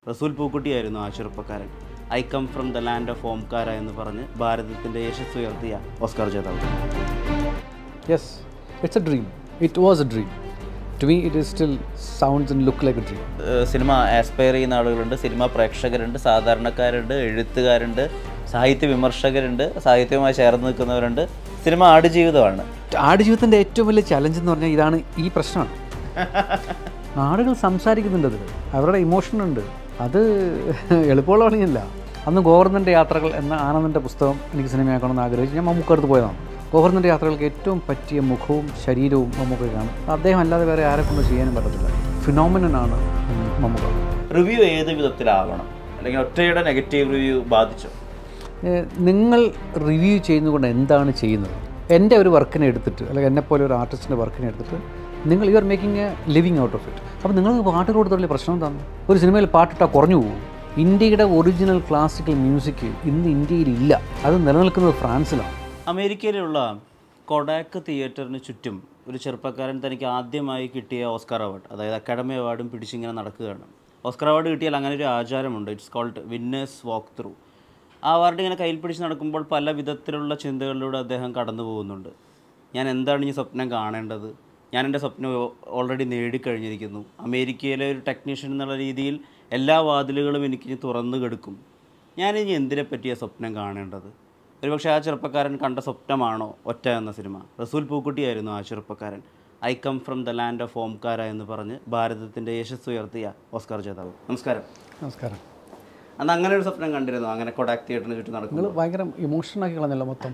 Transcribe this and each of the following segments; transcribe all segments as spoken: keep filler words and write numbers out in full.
റസൂൽ പൂക്കുട്ടിയായിരുന്നു ആ ചെറുപ്പക്കാരൻ. I come from the land of Omkara എന്ന് പറഞ്ഞ് ഭാരതത്തിൻ്റെ യശസ് ഉയർത്തിയ ഓസ്കാർ ജേതാവ്. Yes, it's a dream. It was a dream. To me it is still sounds and look like a dream. Cinema aspire ചെയ്യുന്ന ആളുകളുണ്ട്, സിനിമ പ്രേക്ഷകരുണ്ട്, സാധാരണക്കാരുണ്ട്, എഴുത്തുകാരുണ്ട്, സാഹിത്യ വിമർശകരുണ്ട്, സാഹിത്യവുമായി ചേർന്ന് നിൽക്കുന്നവരുണ്ട്. സിനിമ ആടുജീവിതമാണ്. ആടുജീവിതത്തിൻ്റെ ഏറ്റവും വലിയ ചലഞ്ച് എന്ന് പറഞ്ഞാൽ ഇതാണ്, ഈ പ്രശ്നമാണ്. ആളുകൾ സംസാരിക്കുന്നുണ്ട്, അതിൽ അവരുടെ ഇമോഷനുണ്ട്. അത് എളുപ്പമുള്ള പണിയല്ല. അന്ന് ഗോവർദ്ധൻ്റെ യാത്രകൾ എന്ന ആനന്ദൻ്റെ പുസ്തകം എനിക്ക് സിനിമയാക്കണമെന്ന് ആഗ്രഹിച്ച് ഞാൻ മമ്മൂക്കടുത്ത് പോയതാണ്. ഗോവർദ്ധൻ്റെ യാത്രകൾക്ക് ഏറ്റവും പറ്റിയ മുഖവും ശരീരവും മമ്മൂക്കയ്ക്കാണ്. അദ്ദേഹം അല്ലാതെ വേറെ ആരെ കൊണ്ട് ചെയ്യാനും പറ്റത്തില്ല. ഫിനോമിനനാണ് മമ്മൂക്ക. റിവ്യൂ ഏത് വിധത്തിലാവണം, അല്ലെങ്കിൽ ഒറ്റയുടെ നെഗറ്റീവ് റിവ്യൂ ബാധിച്ചോ? നിങ്ങൾ റിവ്യൂ ചെയ്യുന്നതുകൊണ്ട് എന്താണ് ചെയ്യുന്നത്? എൻ്റെ ഒരു വർക്കിനെ എടുത്തിട്ട്, അല്ലെങ്കിൽ എന്നെപ്പോലെ ഒരു ആർട്ടിസ്റ്റിൻ്റെ വർക്കിനെ എടുത്തിട്ട് നിങ്ങൾ you are making a living out of it. അപ്പോൾ നിങ്ങൾക്ക് പാട്ട് കൊടുത്തുള്ള പ്രശ്നം എന്താണ്? ഒരു സിനിമയിൽ പാട്ടിട്ടാൽ കുറഞ്ഞു പോകും. ഇന്ത്യയുടെ ഒറിജിനൽ ക്ലാസിക്കൽ മ്യൂസിക് ഇന്ന് ഇന്ത്യയിലില്ല. അത് നിലനിൽക്കുന്നത് ഫ്രാൻസിലാണ്. അമേരിക്കയിലുള്ള കൊഡാക്ക് തിയേറ്ററിന് ചുറ്റും ഒരു ചെറുപ്പക്കാരൻ തനിക്ക് ആദ്യമായി കിട്ടിയ ഓസ്കാർ അവാർഡ്, അതായത് അക്കാഡമി അവാർഡും പിടിച്ചിങ്ങനെ നടക്കുകയാണ്. ഓസ്കാർ അവാർഡ് കിട്ടിയാൽ അങ്ങനെ ഒരു ആചാരമുണ്ട്. It's called winners walk through. ആ അവാർഡ് ഇങ്ങനെ കയ്യിൽ പിടിച്ച് നടക്കുമ്പോൾ പല വിധത്തിലുള്ള ചിന്തകളിലൂടെ അദ്ദേഹം കടന്നു പോകുന്നുണ്ട്. ഞാൻ എന്താണ് ഈ സ്വപ്നം കാണേണ്ടത്? ഞാൻ എൻ്റെ സ്വപ്നം ഓൾറെഡി നേടിക്കഴിഞ്ഞിരിക്കുന്നു. അമേരിക്കയിലെ ഒരു ടെക്നീഷ്യൻ എന്നുള്ള രീതിയിൽ എല്ലാ വാതിലുകളും എനിക്ക് തുറന്നു കെടുക്കും. ഞാനിനി എന്തിനെ പറ്റിയാണ് സ്വപ്നം കാണേണ്ടത്? ഒരുപക്ഷെ ആ ചെറുപ്പക്കാരൻ കണ്ട സ്വപ്നമാണോ ഒറ്റ എന്ന സിനിമ? റസൂൽ പൂക്കുട്ടിയായിരുന്നു ആ ചെറുപ്പക്കാരൻ. I come from the land of Omkara എന്ന് പറഞ്ഞ് ഭാരതത്തിൻ്റെ യശസ് ഉയർത്തിയ ഓസ്കാർ ജേതാവ്. നമസ്കാരം. നമസ്കാരം. അന്ന് അങ്ങനെ ഒരു സ്വപ്നം കണ്ടിരുന്നു, അങ്ങനെ കൊഡാക്ക് തിയേറ്ററിന് ചുറ്റും നടക്കുന്നത്? നിങ്ങൾ ഭയങ്കര ഇമോഷനാക്കി കളഞ്ഞല്ലോ മൊത്തം.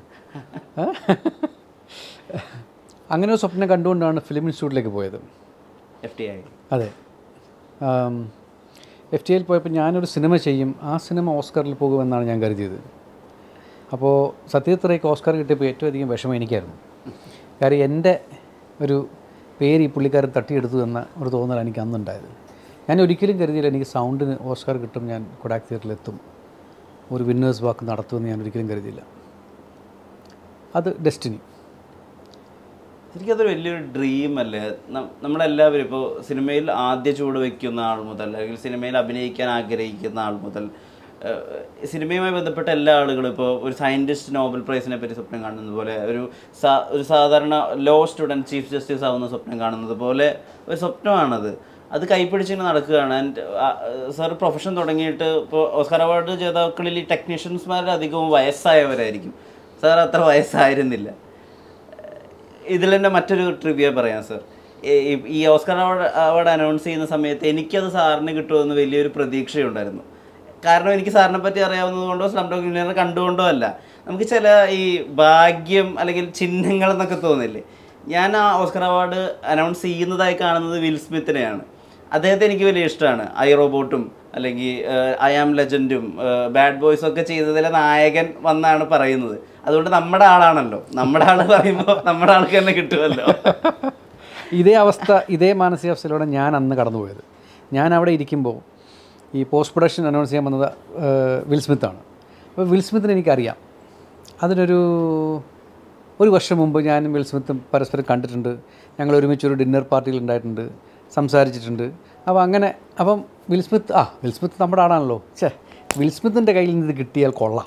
അങ്ങനെ ഒരു സ്വപ്നം കണ്ടുകൊണ്ടാണ് ഫിലിം ഇൻസ്റ്റിറ്റ്യൂട്ടിലേക്ക് പോയത്. F T I. അതെ, എഫ് ടി ഐയിൽ പോയപ്പോൾ ഞാനൊരു സിനിമ ചെയ്യും, ആ സിനിമ ഓസ്കാറിൽ പോകുമെന്നാണ് ഞാൻ കരുതിയത്. അപ്പോൾ സത്യത്രയ്ക്ക് ഓസ്കാർ കിട്ടിയപ്പോൾ ഏറ്റവും അധികം വിഷമം എനിക്കായിരുന്നു. കാര്യം എൻ്റെ ഒരു പേര് ഈ പുള്ളിക്കാരൻ തട്ടിയെടുത്തു എന്ന ഒരു തോന്നൽ എനിക്ക് അന്നുണ്ടായത്. ഞാൻ ഒരിക്കലും കരുതിയില്ല എനിക്ക് സൗണ്ടിന് ഓസ്കാർ കിട്ടും, ഞാൻ കൊഡാക്ക് തിയേറ്ററിലെത്തും, ഒരു വിന്നേഴ്സ് വാക്ക് നടത്തുമെന്ന് ഞാൻ ഒരിക്കലും കരുതിയില്ല. അത് ഡെസ്റ്റിനി. എനിക്കതൊരു വലിയൊരു ഡ്രീം അല്ലേ? നമ്മളെല്ലാവരും ഇപ്പോൾ സിനിമയിൽ ആദ്യ ചുവട് വയ്ക്കുന്ന ആൾ മുതൽ, അല്ലെങ്കിൽ സിനിമയിൽ അഭിനയിക്കാൻ ആഗ്രഹിക്കുന്ന ആൾ മുതൽ, സിനിമയുമായി ബന്ധപ്പെട്ട എല്ലാ ആളുകളും ഇപ്പോൾ ഒരു സയൻറ്റിസ്റ്റ് നോബൽ പ്രൈസിനെ പറ്റി സ്വപ്നം കാണുന്നത് പോലെ, ഒരു സാ ഒരു സാധാരണ ലോ സ്റ്റുഡൻറ്റ് ചീഫ് ജസ്റ്റിസ് ആവുന്ന സ്വപ്നം കാണുന്നത് പോലെ ഒരു സ്വപ്നമാണത്. അത് കൈപ്പിടിച്ചിങ്ങനെ നടക്കുകയാണ്. ആൻഡ് സാർ പ്രൊഫഷൻ തുടങ്ങിയിട്ട് ഇപ്പോൾ ഓസ്കാർ അവാർഡ് ജേതാക്കളിൽ ഈ ടെക്നീഷ്യൻസ്മാരുടെ അധികവും വയസ്സായവരായിരിക്കും. സാർ അത്ര വയസ്സായിരുന്നില്ല. ഇതിൽ തന്നെ മറ്റൊരു ട്രിവ്യ പറയാം സാർ. ഈ ഓസ്കാർ അവാർഡ് അവാർഡ് അനൗൺസ് ചെയ്യുന്ന സമയത്ത് എനിക്കത് സാറിന് കിട്ടുമെന്ന് വലിയൊരു പ്രതീക്ഷയുണ്ടായിരുന്നു. കാരണം എനിക്ക് സാറിനെ പറ്റി അറിയാവുന്നത് കൊണ്ടോ സ്ലംഡോഗ് മില്യണയർ കണ്ടുകൊണ്ടോ അല്ല, നമുക്ക് ചില ഈ ഭാഗ്യം അല്ലെങ്കിൽ ചിഹ്നങ്ങൾ എന്നൊക്കെ തോന്നില്ലേ. ഞാൻ ആ ഓസ്കാർ അവാർഡ് അനൗൺസ് ചെയ്യുന്നതായി കാണുന്നത് വിൽ സ്മിത്തിനെയാണ്. അദ്ദേഹത്തെ എനിക്ക് വലിയ ഇഷ്ടമാണ്. ഐ റോബോട്ടും അല്ലെങ്കിൽ ഐ ആം ലെജൻഡും ബാഡ് ബോയ്സും ഒക്കെ ചെയ്തതിലെ നായകൻ വന്നാണ് പറയുന്നത്. അതുകൊണ്ട് നമ്മുടെ ആളാണല്ലോ, നമ്മുടെ ആൾ പറയുമ്പോൾ നമ്മുടെ ആൾക്ക് തന്നെ കിട്ടുമല്ലോ. ഇതേ അവസ്ഥ, ഇതേ മാനസികാവസ്ഥയിലൂടെ ഞാൻ അന്ന് കടന്നുപോയത്. ഞാൻ അവിടെ ഇരിക്കുമ്പോൾ ഈ പോസ്റ്റ് പ്രൊഡക്ഷൻ അനൗൺസ് ചെയ്യാൻ വന്നത് വിൽ സ്മിത്താണ്. അപ്പോൾ വിൽ സ്മിത്തിനെ എനിക്കറിയാം. അതിനൊരു ഒരു വർഷം മുമ്പ് ഞാനും വിൽ സ്മിത്തും പരസ്പരം കണ്ടിട്ടുണ്ട്. ഞങ്ങൾ ഒരുമിച്ചൊരു ഡിന്നർ പാർട്ടിയിൽ ഉണ്ടായിട്ടുണ്ട്, സംസാരിച്ചിട്ടുണ്ട്. അപ്പോൾ അങ്ങനെ അപ്പം വിൽ സ്മിത്ത് ആ വിൽ സ്മിത്ത് നമ്മുടെ ആളാണല്ലോ, ഛേ വിൽ സ്മിത്തിൻ്റെ കയ്യിൽ നിന്ന് ഇത് കിട്ടിയാൽ കൊള്ളാം.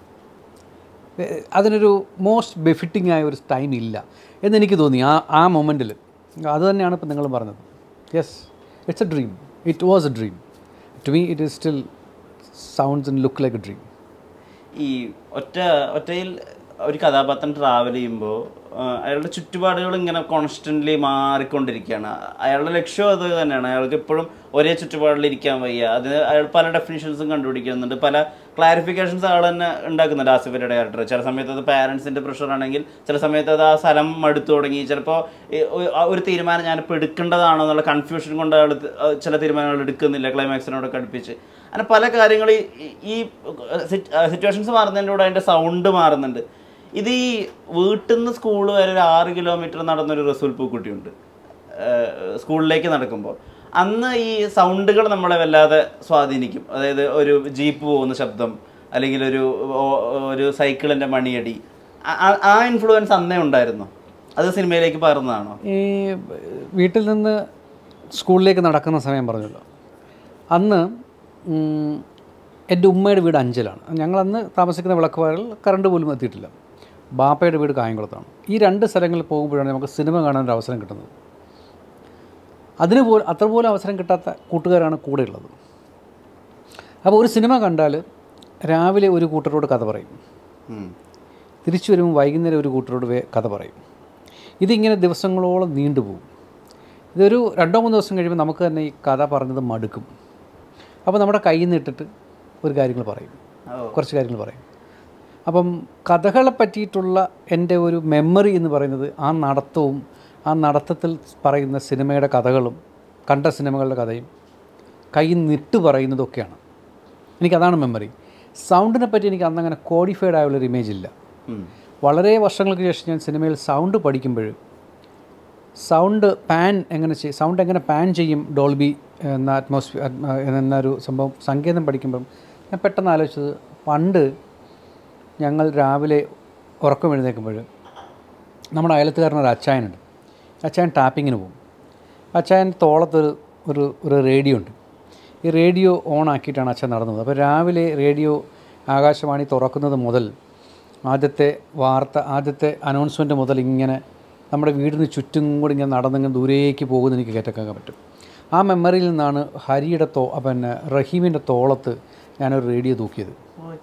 അതിനൊരു മോസ്റ്റ് ബെഫിറ്റിംഗ് ആയ ഒരു ടൈം ഇല്ല എന്നെനിക്ക് തോന്നി ആ ആ മൊമെൻറ്റിൽ. അത് തന്നെയാണ് ഇപ്പം നിങ്ങൾ പറഞ്ഞത്. Yes, it's a dream. It was a dream. To me it is still sounds and look like a dream. ഈ ഒറ്റ ഒറ്റയിൽ ഒരു കഥാപാത്രം ട്രാവൽ ചെയ്യുമ്പോൾ അയാളുടെ ചുറ്റുപാടുകൾ ഇങ്ങനെ കോൺസ്റ്റൻ്റ്ലി മാറിക്കൊണ്ടിരിക്കുകയാണ്. അയാളുടെ ലക്ഷ്യം അത് തന്നെയാണ്. അയാൾക്ക് എപ്പോഴും ഒരേ ചുറ്റുപാടിലിരിക്കാൻ വയ്യ. അതിന് അയാൾ പല ഡെഫിനിഷൻസും കണ്ടുപിടിക്കുന്നുണ്ട്, പല ക്ലാരിഫിക്കേഷൻസ് ആൾ തന്നെ ഉണ്ടാക്കുന്നുണ്ട്. ആസിഫിൻ്റെ ഡയറക്ടർ ചില സമയത്ത് അത് പാരൻസിൻ്റെ പ്രഷറാണെങ്കിൽ, ചില സമയത്ത് അത് ആ സ്ഥലം മടുത്തു തുടങ്ങി, ചിലപ്പോൾ ഒരു തീരുമാനം ഞാനിപ്പോൾ എടുക്കേണ്ടതാണോ എന്നുള്ള കൺഫ്യൂഷൻ കൊണ്ട് അയാൾ ചില തീരുമാനങ്ങൾ എടുക്കുന്നില്ല ക്ലൈമാക്സിനോടൊക്കെ അടുപ്പിച്ച്. അങ്ങനെ പല കാര്യങ്ങൾ ഈ സിറ്റുവേഷൻസ് മാറുന്നതിലൂടെ അതിൻ്റെ സൗണ്ട് മാറുന്നുണ്ട്. ഇത് ഈ വീട്ടിൽ നിന്ന് സ്കൂൾ വരെ ഒരു ആറ് കിലോമീറ്റർ നടന്നൊരു റസൂൽ പൂക്കുട്ടിയുണ്ട്. സ്കൂളിലേക്ക് നടക്കുമ്പോൾ അന്ന് ഈ സൗണ്ടുകൾ നമ്മളെ വല്ലാതെ സ്വാധീനിക്കും. അതായത് ഒരു ജീപ്പ് പോകുന്ന ശബ്ദം, അല്ലെങ്കിൽ ഒരു ഒരു സൈക്കിളിൻ്റെ മണിയടി, ആ ഇൻഫ്ലുവൻസ് അന്നേ ഉണ്ടായിരുന്നു. അത് സിനിമയിലേക്ക് പകർന്നതാണോ? ഈ വീട്ടിൽ നിന്ന് സ്കൂളിലേക്ക് നടക്കുന്ന സമയം പറഞ്ഞല്ലോ, അന്ന് എൻ്റെ ഉമ്മയുടെ വീട് അഞ്ചലാണ്. ഞങ്ങളന്ന് താമസിക്കുന്ന വിളക്കുവാറിൽ കറണ്ട് പോലും എത്തിയിട്ടില്ല. ബാപ്പയുടെ വീട് കായംകുളത്താണ്. ഈ രണ്ട് സ്ഥലങ്ങളിൽ പോകുമ്പോഴാണ് നമുക്ക് സിനിമ കാണാനൊരു അവസരം കിട്ടുന്നത്. അതിന് പോലും അത്ര പോലും അവസരം കിട്ടാത്ത കൂട്ടുകാരാണ് കൂടെയുള്ളത്. അപ്പോൾ ഒരു സിനിമ കണ്ടാൽ രാവിലെ ഒരു കൂട്ടരോട് കഥ പറയും, തിരിച്ചു വരുമ്പോൾ വൈകുന്നേരം ഒരു കൂട്ടരോട് കഥ പറയും. ഇതിങ്ങനെ ദിവസങ്ങളോളം നീണ്ടുപോകും. ഇതൊരു രണ്ടോ മൂന്നോ ദിവസം കഴിയുമ്പോൾ നമുക്ക് തന്നെ ഈ കഥ പറഞ്ഞത് മടുക്കും. അപ്പോൾ നമ്മുടെ കയ്യിൽ നിന്ന് ഇട്ടിട്ട് ഒരു കാര്യങ്ങൾ പറയും, കുറച്ച് കാര്യങ്ങൾ പറയും. അപ്പം കഥകളെ പറ്റിയിട്ടുള്ള എൻ്റെ ഒരു മെമ്മറി എന്ന് പറയുന്നത് ആ നടത്തവും ആ നടത്തത്തിൽ പറയുന്ന സിനിമയുടെ കഥകളും കണ്ട സിനിമകളുടെ കഥയും കയ്യിൽ നിന്നിട്ട് പറയുന്നതൊക്കെയാണ്. എനിക്കതാണ് മെമ്മറി. സൗണ്ടിനെ പറ്റി എനിക്ക് അന്നങ്ങനെ കോഡിഫൈഡ് ആയുള്ളൊരു ഇമേജ് ഇല്ല. വളരെ വർഷങ്ങൾക്ക് ശേഷം ഞാൻ സിനിമയിൽ സൗണ്ട് പഠിക്കുമ്പോൾ സൗണ്ട് പാൻ എങ്ങനെ ചെയ്യും, സൗണ്ട് എങ്ങനെ പാൻ ചെയ്യും ഡോൾബി എന്ന അറ്റ്മോസ്ഫിയർ എന്നൊരു സംഭവം സങ്കേതം പഠിക്കുമ്പം ഞാൻ പെട്ടെന്ന് ആലോചിച്ചത്, പണ്ട് ഞങ്ങൾ രാവിലെ ഉറക്കം എഴുന്നേൽക്കുമ്പോൾ നമ്മുടെ അയലത്തുകാരനൊരു അച്ചായനുണ്ട്. അച്ചായൻ ടാപ്പിങ്ങിന് പോകും. അച്ചായൻ തോളത്തൊരു ഒരു ഒരു റേഡിയോ ഉണ്ട്. ഈ റേഡിയോ ഓൺ ആക്കിയിട്ടാണ് അച്ഛൻ നടന്നത്. അപ്പോൾ രാവിലെ റേഡിയോ ആകാശവാണി തുറക്കുന്നത് മുതൽ ആദ്യത്തെ വാർത്ത, ആദ്യത്തെ അനൗൺസ്മെൻറ്റ് മുതൽ ഇങ്ങനെ നമ്മുടെ വീടിന് ചുറ്റും കൂടി ഇങ്ങനെ നടന്നിങ്ങനെ ദൂരേക്ക് പോകുന്നത് എനിക്ക് കേട്ടേക്കാൻ പറ്റും. ആ മെമ്മറിയിൽ നിന്നാണ് ഹരിയുടെ തോ പിന്നെ റഹീമിൻ്റെ തോളത്ത് ഞാനൊരു റേഡിയോ തൂക്കിയത്.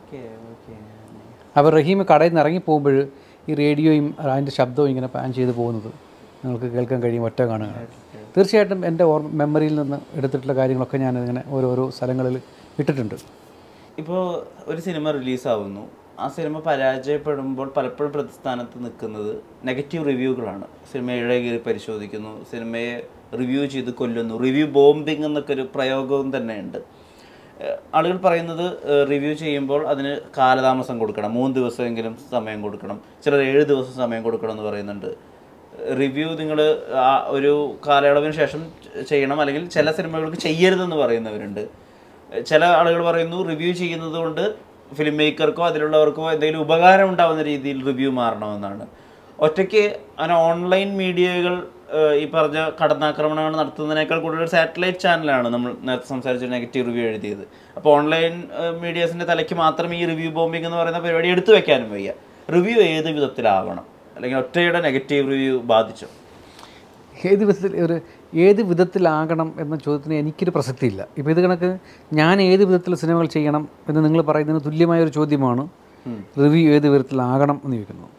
അപ്പോൾ റഹീം കടയിൽ നിന്ന് ഇറങ്ങി പോകുമ്പോൾ ഈ റേഡിയോയും അതിൻ്റെ ശബ്ദവും ഇങ്ങനെ പാൻ ചെയ്ത് പോകുന്നത് നിങ്ങൾക്ക് കേൾക്കാൻ കഴിയും, ഒറ്റ കാണുക. തീർച്ചയായിട്ടും എൻ്റെ ഓർമ്മ മെമ്മറിയിൽ നിന്ന് എടുത്തിട്ടുള്ള കാര്യങ്ങളൊക്കെ ഞാനിങ്ങനെ ഓരോരോ സ്ഥലങ്ങളിൽ ഇട്ടിട്ടുണ്ട്. ഇപ്പോൾ ഒരു സിനിമ റിലീസാവുന്നു, ആ സിനിമ പരാജയപ്പെടുമ്പോൾ പലപ്പോഴും പ്രതിസ്ഥാനത്ത് നിൽക്കുന്നത് നെഗറ്റീവ് റിവ്യൂകളാണ്. സിനിമയുടെ കീഴിൽ പരിശോധിക്കുന്നു, സിനിമയെ റിവ്യൂ ചെയ്ത് കൊല്ലുന്നു, റിവ്യൂ ബോംബിംഗ് എന്നൊക്കെ ഒരു പ്രയോഗവും തന്നെയുണ്ട്. ആളുകൾ പറയുന്നത് റിവ്യൂ ചെയ്യുമ്പോൾ അതിന് കാലതാമസം കൊടുക്കണം, മൂന്ന് ദിവസമെങ്കിലും സമയം കൊടുക്കണം, ചിലർ ഏഴ് ദിവസം സമയം കൊടുക്കണം എന്ന് പറയുന്നുണ്ട്. റിവ്യൂ നിങ്ങൾ ഒരു കാലയളവിന് ശേഷം ചെയ്യണം, അല്ലെങ്കിൽ ചില സിനിമകൾക്ക് ചെയ്യരുതെന്ന് പറയുന്നവരുണ്ട്. ചില ആളുകൾ പറയുന്നു റിവ്യൂ ചെയ്യുന്നത് കൊണ്ട് ഫിലിം മേക്കർക്കോ അതിലുള്ളവർക്കോ എന്തെങ്കിലും ഉപകാരം ഉണ്ടാകുന്ന രീതിയിൽ റിവ്യൂ മാറണമെന്നാണ്. ഒറ്റയ്ക്ക് അങ്ങനെ ഓൺലൈൻ മീഡിയകൾ ഈ പറഞ്ഞ കടന്നാക്രമണങ്ങൾ നടത്തുന്നതിനേക്കാൾ കൂടുതൽ സാറ്റലൈറ്റ് ചാനലാണ് നമ്മൾ നേരത്തെ സംസാരിച്ച നെഗറ്റീവ് റിവ്യൂ എഴുതിയത്. അപ്പോൾ ഓൺലൈൻ മീഡിയാസിൻ്റെ തലയ്ക്ക് മാത്രം ഈ റിവ്യൂ ബോംബിംഗ് എന്ന് പറയുന്ന പരിപാടി എടുത്തു വെക്കാനും വയ്യ. റിവ്യൂ ഏത് വിധത്തിലാവണം, അല്ലെങ്കിൽ ഒറ്റയുടെ നെഗറ്റീവ് റിവ്യൂ ബാധിച്ചോ? ഏത് വിധത്തിൽ ഒരു ഏത് വിധത്തിലാകണം എന്ന ചോദ്യത്തിന് എനിക്കൊരു പ്രസക്തിയില്ല. ഇപ്പോൾ ഇത് കണക്ക് ഞാൻ ഏത് വിധത്തിൽ സിനിമകൾ ചെയ്യണം എന്ന് നിങ്ങൾ പറയുന്നതിന് തുല്യമായൊരു ചോദ്യമാണ് റിവ്യൂ ഏത് വിധത്തിലാകണം എന്ന് ചോദിക്കുന്നത്.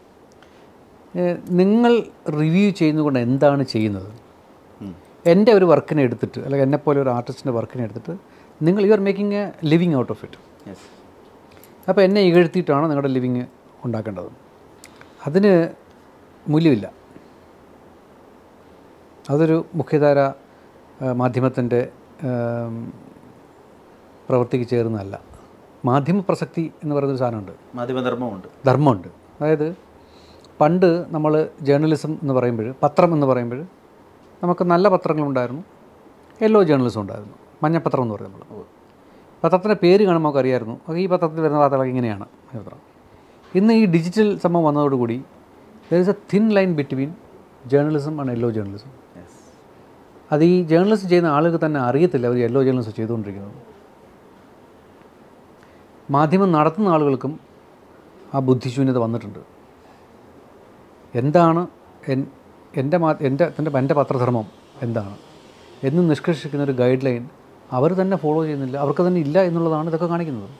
നിങ്ങൾ റിവ്യൂ ചെയ്യുന്നതുകൊണ്ട് എന്താണ് ചെയ്യുന്നത്? എൻ്റെ ഒരു വർക്കിനെ എടുത്തിട്ട്, അല്ലെങ്കിൽ എന്നെപ്പോലെ ഒരു ആർട്ടിസ്റ്റിൻ്റെ വർക്കിനെ എടുത്തിട്ട് നിങ്ങൾ you are making a living out of it. അപ്പോൾ എന്നെ ഇകഴ്ത്തിയിട്ടാണ് നിങ്ങളുടെ ലിവിങ് ഉണ്ടാക്കേണ്ടത്. അതിന് മൂല്യമില്ല. അതൊരു മുഖ്യധാര മാധ്യമത്തിൻ്റെ പ്രവൃത്തിക്ക് ചേർന്നതല്ല. മാധ്യമ പ്രസക്തി എന്ന് പറയുന്നൊരു സാധനമുണ്ട്, മാധ്യമധർമ്മമുണ്ട് ധർമ്മമുണ്ട്. അതായത് പണ്ട് നമ്മൾ ജേർണലിസം എന്ന് പറയുമ്പോൾ, പത്രം എന്ന് പറയുമ്പോൾ നമുക്ക് നല്ല പത്രങ്ങളുണ്ടായിരുന്നു, യെല്ലോ ജേർണലിസം ഉണ്ടായിരുന്നു, മഞ്ഞപ്പത്രം എന്ന് പറയുന്നത്. നമ്മൾ പത്രത്തിൻ്റെ പേര് കാണുമ്പോൾ നമുക്ക് അറിയായിരുന്നു അത് ഈ പത്രത്തിൽ വരുന്ന വാർത്തകൾ ഇങ്ങനെയാണ് പത്രം. ഇന്ന് ഈ ഡിജിറ്റൽ സംഭവം വന്നതോടുകൂടി there is a thin line between journalism and yellow journalism. അത് ഈ ജേർണലിസ്റ്റ് ചെയ്യുന്ന ആളുകൾ തന്നെ അറിയത്തില്ല അവർ യെല്ലോ ജേർണലിസം ചെയ്തുകൊണ്ടിരിക്കുന്നത്. മാധ്യമം നടത്തുന്ന ആളുകൾക്കും ആ ബുദ്ധിശൂന്യത വന്നിട്ടുണ്ട്. എന്താണ് എൻ എൻ്റെ മാ എൻ്റെ എൻ്റെ എൻ്റെ പത്രധർമ്മം എന്താണ് എന്ന് നിഷ്കർഷിക്കുന്ന ഒരു ഗൈഡ് ലൈൻ അവർ തന്നെ ഫോളോ ചെയ്യുന്നില്ല, അവർക്ക് തന്നെ ഇല്ല എന്നുള്ളതാണ് ഇതൊക്കെ കാണിക്കുന്നത്.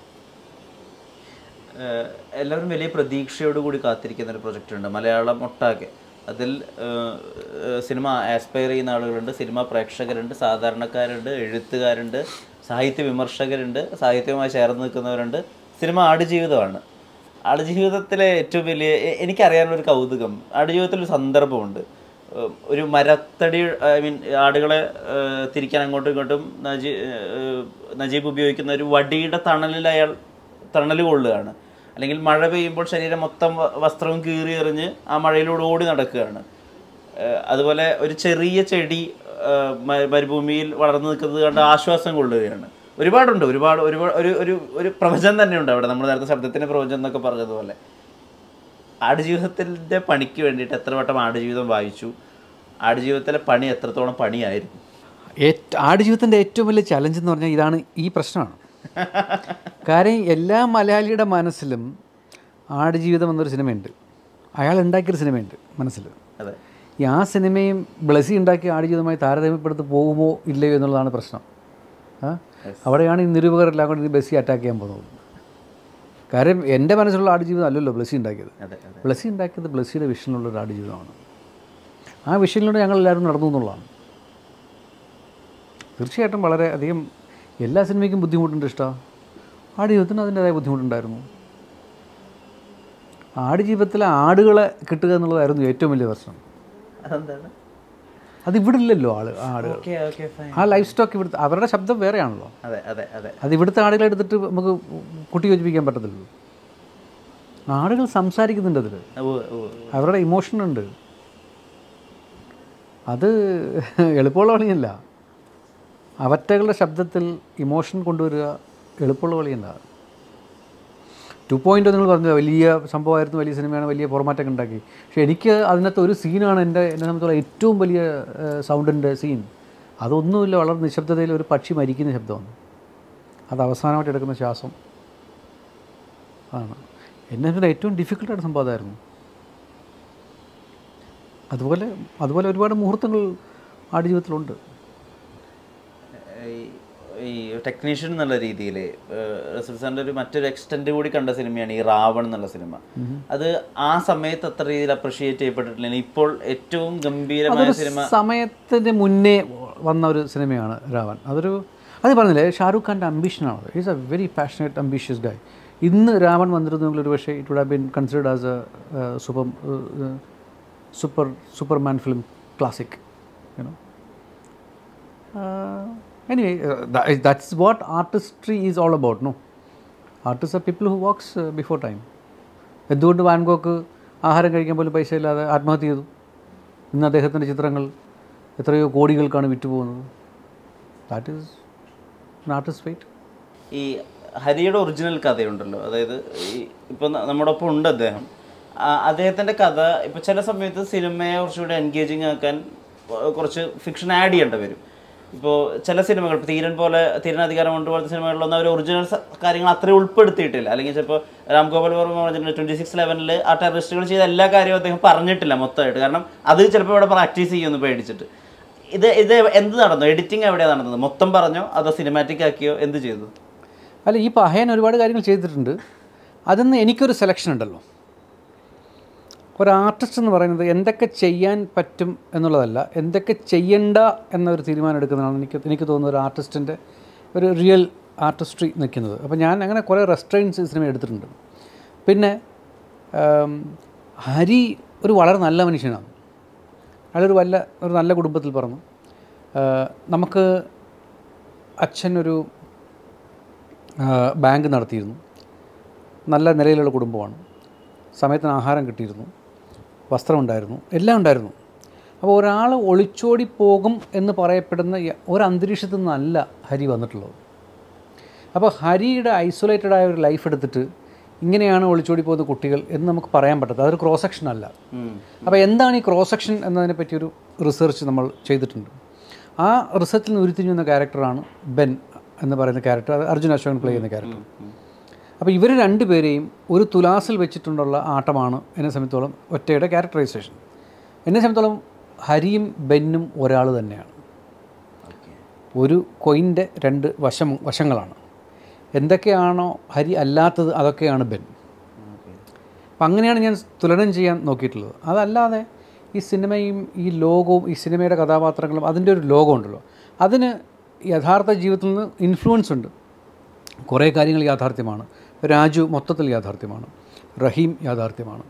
എല്ലാവരും വലിയ പ്രതീക്ഷയോടുകൂടി കാത്തിരിക്കുന്ന ഒരു പ്രൊജക്റ്റ് ഉണ്ട് മലയാളം ഒട്ടാകെ. അതിൽ സിനിമ ആസ്പയർ ചെയ്യുന്ന ആളുകളുണ്ട്, സിനിമ പ്രേക്ഷകരുണ്ട്, സാധാരണക്കാരുണ്ട്, എഴുത്തുകാരുണ്ട്, സാഹിത്യ വിമർശകരുണ്ട്, സാഹിത്യവുമായി ചേർന്ന് നിൽക്കുന്നവരുണ്ട്. സിനിമ ആടുജീവിതമാണ്. ആടുജീവിതത്തിലെ ഏറ്റവും വലിയ എനിക്കറിയാനുള്ളൊരു കൗതുകം, ആടുജീവിതത്തിലൊരു സന്ദർഭമുണ്ട്. ഒരു മരത്തടി, ഐ മീൻ ആടുകളെ തിരിക്കാൻ അങ്ങോട്ടും ഇങ്ങോട്ടും നജീ നജീബ് ഉപയോഗിക്കുന്ന ഒരു വടിയുടെ തണലിൽ അയാൾ തണൽ കൊള്ളുകയാണ്. അല്ലെങ്കിൽ മഴ പെയ്യുമ്പോൾ ശരീരം മൊത്തം വസ്ത്രവും കീറി എറിഞ്ഞ് ആ മഴയിലൂടെ ഓടി നടക്കുകയാണ്. അതുപോലെ ഒരു ചെറിയ ചെടി മരുഭൂമിയിൽ വളർന്നു നിൽക്കുന്നത് കണ്ട് ആശ്വാസം കൊള്ളുകയാണ്. ഒരുപാടുണ്ട്, ഒരുപാട് ഒരുപാട് ഒരു ഒരു ഒരു പ്രവചനം തന്നെയുണ്ട് അവിടെ. നമ്മൾ നേരത്തെ ശബ്ദത്തിൻ്റെ പ്രവചനം എന്നൊക്കെ പറഞ്ഞതുപോലെ ആടുജീവിതത്തിൻ്റെ പണിക്ക് വേണ്ടിയിട്ട് എത്ര വട്ടം ആടുജീവിതം വായിച്ചു, ആടുജീവിതത്തിലെ പണി എത്രത്തോളം പണിയായിരുന്നു? ആടുജീവിതത്തിൻ്റെ ഏറ്റവും വലിയ ചലഞ്ച് എന്ന് പറഞ്ഞാൽ ഇതാണ്, ഈ പ്രശ്നമാണ്. കാര്യം എല്ലാ മലയാളിയുടെ മനസ്സിലും ആടുജീവിതം എന്നൊരു സിനിമയുണ്ട്, അയാൾ ഉണ്ടാക്കിയൊരു സിനിമയുണ്ട് മനസ്സിൽ. അതെ. ഈ ആ സിനിമയും ബ്ലസി ഉണ്ടാക്കിയ ആടുജീവിതമായി താരതമ്യപ്പെടുത്ത് പോകുമോ ഇല്ലയോ എന്നുള്ളതാണ് പ്രശ്നം. ആ അവിടെയാണ് ഈ നിരൂപകരെല്ലാം കൊണ്ട് ഈ ബ്ലസി അറ്റാക്ക് ചെയ്യാൻ പോകുന്നത്. കാര്യം എൻ്റെ മനസ്സിലുള്ള ആടുജീവിതം അല്ലല്ലോ ബ്ലസി ഉണ്ടാക്കിയത്. ബ്ലസി ഉണ്ടാക്കിയത് ബ്ലസിയുടെ വിഷനിലുള്ളൊരു ആടുജീവിതമാണ്. ആ വിഷനിലൂടെ ഞങ്ങളെല്ലാവരും നടന്നു എന്നുള്ളതാണ്. തീർച്ചയായിട്ടും വളരെ അധികം എല്ലാ സിനിമയ്ക്കും ബുദ്ധിമുട്ടുണ്ട് ഇഷ്ടമാണ്. ആടുജീവിതത്തിന് അതിൻ്റേതായ ബുദ്ധിമുട്ടുണ്ടായിരുന്നു. ആടുജീവിതത്തിലെ ആടുകളെ കിട്ടുക എന്നുള്ളതായിരുന്നു ഏറ്റവും വലിയ പ്രശ്നം. അതിവിടെ ഇല്ലല്ലോ ആള് ആടുകൾ. ആ ലൈഫ് സ്റ്റോക്ക് ഇവിടുത്തെ അവരുടെ ശബ്ദം വേറെയാണല്ലോ. അത് ഇവിടുത്തെ ആടുകളെ എടുത്തിട്ട് നമുക്ക് കൂട്ടി യോജിപ്പിക്കാൻ പറ്റത്തില്ലല്ലോ. ആടുകൾ സംസാരിക്കുന്നുണ്ട് അതിൽ, അവരുടെ ഇമോഷനുണ്ട്. അത് എളുപ്പമുള്ള കളിയല്ല. അവറ്റകളുടെ ശബ്ദത്തിൽ ഇമോഷൻ കൊണ്ടുവരിക എളുപ്പമുള്ള കളിയല്ല. ടു പോയിൻ്റ് നിങ്ങൾ പറഞ്ഞത് വലിയ സംഭവമായിരുന്നു, വലിയ സിനിമയാണ്, വലിയ ഫോർമാറ്റൊക്കെ ഉണ്ടാക്കി. പക്ഷേ എനിക്ക് അതിനകത്ത് ഒരു സീനാണ് എൻ്റെ എന്നെ സംബന്ധിച്ചുള്ള ഏറ്റവും വലിയ സൗണ്ടിൻ്റെ സീൻ. അതൊന്നുമില്ല, വളരെ നിശബ്ദതയിൽ ഒരു പക്ഷി മരിക്കുന്ന ശബ്ദമാണ്. അത് അവസാനമായിട്ട് എടുക്കുന്ന ശ്വാസം ആണ് എന്നെ സംബന്ധിച്ചുള്ള ഏറ്റവും ഡിഫിക്കൽട്ടായിട്ട് സംഭവം അതായിരുന്നു. അതുപോലെ അതുപോലെ ഒരുപാട് മുഹൂർത്തങ്ങൾ ആടുജീവിതത്തിലുണ്ട്. ഈ ടെക്നീഷ്യൻ എന്നുള്ള രീതിയിൽ റസൂൽ സാറിൻ്റെ ഒരു മറ്റൊരു എക്സ്റ്റൻഡ് കൂടി കണ്ട സിനിമയാണ് ഈ റാവൺ എന്നുള്ള സിനിമ. അത് ആ സമയത്ത് അത്ര രീതിയിൽ അപ്രിഷിയേറ്റ് ചെയ്യപ്പെട്ടിട്ടില്ല. ഇപ്പോൾ ഏറ്റവും ഗംഭീരമായ സിനിമ സമയത്തിന് മുന്നേ വന്ന ഒരു സിനിമയാണ് രാവൺ. അതൊരു അത് പറഞ്ഞില്ലേ, ഷാരൂഖ് ഖാൻ്റെ അംബിഷനാണ്. Is a very passionate ambitious guy. ഇന്ന് രാവൺ വന്നിരുന്നെങ്കിൽ ഒരു പക്ഷേ it would have been considered as a super super superman film classic, you know. Anyway, uh, that, that's what artistry is all about, no? Artists are people who walks uh, before time. എന്തുകൊണ്ട് Van Gogh ആഹാരം കഴിക്കാൻ പോലും പൈസ ഇല്ലാതെ ആത്മഹത്യ ചെയ്തു? ഇന്ന് അദ്ദേഹത്തിൻ്റെ ചിത്രങ്ങൾ എത്രയോ കോടികൾക്കാണ് വിറ്റുപോകുന്നത്. That is an artist's fate. ഈ ഹരിയുടെ ഒറിജിനൽ കഥയുണ്ടല്ലോ, അതായത് ഈ ഇപ്പോൾ നമ്മുടെ ഒപ്പം ഉണ്ട് അദ്ദേഹം. അദ്ദേഹത്തിൻ്റെ കഥ ഇപ്പോൾ ചില സമയത്ത് സിനിമയെ കുറച്ചുകൂടി എൻഗേജിങ് ആക്കാൻ കുറച്ച് ഫിക്ഷൻ ആഡ് ചെയ്യേണ്ടി വരും. ഇപ്പോൾ ചില സിനിമകൾ, ഇപ്പോൾ തീരൻ പോലെ തീരനധികാരം കൊണ്ട് പോലത്തെ സിനിമകളിലൊന്നും അവർ ഒറിജിനൽ കാര്യങ്ങൾ അത്രയും ഉൾപ്പെടുത്തിയിട്ടില്ല. അല്ലെങ്കിൽ ചിലപ്പോൾ രാം ഗോപാൽ വർമ്മ പറഞ്ഞിട്ടുണ്ട് ട്വൻറ്റി സിക്സ് ലെവനിൽ ആ ടെററിസ്റ്റുകൾ ചെയ്ത എല്ലാ കാര്യവും അദ്ദേഹം പറഞ്ഞിട്ടില്ല മൊത്തമായിട്ട്. കാരണം അത് ചിലപ്പോൾ ഇവിടെ പ്രാക്ടീസ് ചെയ്യുമെന്ന് പേടിച്ചിട്ട്. ഇത് ഇത് എന്ത് നടന്നു? എഡിറ്റിംഗ് എവിടെയാണ് നടന്നത്? മൊത്തം പറഞ്ഞോ അതോ സിനിമാറ്റിക് ആക്കിയോ? എന്ത് ചെയ്തു? അല്ല, ഈ പഹയൻ ഒരുപാട് കാര്യങ്ങൾ ചെയ്തിട്ടുണ്ട്. അതിന്ന് എനിക്കൊരു സെലക്ഷൻ ഉണ്ടല്ലോ. ഒരു ആർട്ടിസ്റ്റ് എന്ന് പറയുന്നത് എന്തൊക്കെ ചെയ്യാൻ പറ്റും എന്നുള്ളതല്ല, എന്തൊക്കെ ചെയ്യണ്ട എന്നൊരു തീരുമാനം എടുക്കുന്നതാണ് എനിക്ക് എനിക്ക് തോന്നുന്നത് ഒരു ആർട്ടിസ്റ്റിൻ്റെ ഒരു റിയൽ ആർട്ടിസ്ട്രി നിൽക്കുന്നത്. അപ്പോൾ ഞാൻ അങ്ങനെ കുറേ റെസ്ട്രെയിൻസ് സിനിമ എടുത്തിട്ടുണ്ട്. പിന്നെ ഹരി ഒരു വളരെ നല്ല മനുഷ്യനാണ്. അയാളൊരു വല്ല ഒരു നല്ല കുടുംബത്തിൽ പറഞ്ഞു. നമുക്ക് അച്ഛൻ ഒരു ബാങ്ക് നടത്തിയിരുന്നു. നല്ല നിലയിലുള്ള കുടുംബമാണ്. സമയത്തിന് ആഹാരം കിട്ടിയിരുന്നു, വസ്ത്രമുണ്ടായിരുന്നു, എല്ലാം ഉണ്ടായിരുന്നു. അപ്പോൾ ഒരാൾ ഒളിച്ചോടി പോകും എന്ന് പറയപ്പെടുന്ന ഒരു അന്തരീക്ഷത്തിൽ നിന്നല്ല ഹരി വന്നിട്ടുള്ളത്. അപ്പോൾ ഹരിയുടെ ഐസൊലേറ്റഡായ ഒരു ലൈഫ് എടുത്തിട്ട് ഇങ്ങനെയാണ് ഒളിച്ചോടി പോകുന്ന കുട്ടികൾ എന്ന് നമുക്ക് പറയാൻ പറ്റത്തില്ല. അതൊരു ക്രോസ് സെക്ഷൻ അല്ല. അപ്പോൾ എന്താണ് ഈ ക്രോസ് സെക്ഷൻ എന്നതിനെ പറ്റിയൊരു റിസർച്ച് നമ്മൾ ചെയ്തിട്ടുണ്ട്. ആ റിസർച്ചിൽ നിന്ന് ഉരുത്തിരിഞ്ഞു വന്ന ക്യാരക്ടറാണ് ബെൻ എന്ന് പറയുന്ന ക്യാരക്ടർ. അത് അർജുൻ അശോകൻ പ്ലേ ചെയ്യുന്ന ക്യാരക്ടർ. അപ്പോൾ ഇവർ രണ്ടുപേരെയും ഒരു തുലാസിൽ വെച്ചിട്ടുള്ള ആട്ടമാണ് എന്നെ സംബന്ധിച്ചോളം ഒറ്റയുടെ ക്യാരക്ടറൈസേഷൻ. എന്നെ സംബന്ധിച്ചോളം ഹരിയും ബെന്നും ഒരാൾ തന്നെയാണ്. ഒരു കൊയിൻ്റെ രണ്ട് വശം വശങ്ങളാണ്. എന്തൊക്കെയാണോ ഹരി അല്ലാത്തത് അതൊക്കെയാണ് ബെൻ. അപ്പം അങ്ങനെയാണ് ഞാൻ തുലനം ചെയ്യാൻ നോക്കിയിട്ടുള്ളത്. അതല്ലാതെ ഈ സിനിമയും ഈ ലോകവും ഈ സിനിമയുടെ കഥാപാത്രങ്ങളും അതിൻ്റെ ഒരു ലോകം ഉണ്ടല്ലോ, അതിന് യഥാർത്ഥ ജീവിതത്തിൽ നിന്ന് ഇൻഫ്ലുവൻസ് ഉണ്ട്. കുറേ കാര്യങ്ങൾ യാഥാർത്ഥ്യമാണ്. രാജു മൊത്തത്തിൽ യാഥാർത്ഥ്യമാണ്. റഹീം യാഥാർത്ഥ്യമാണ്.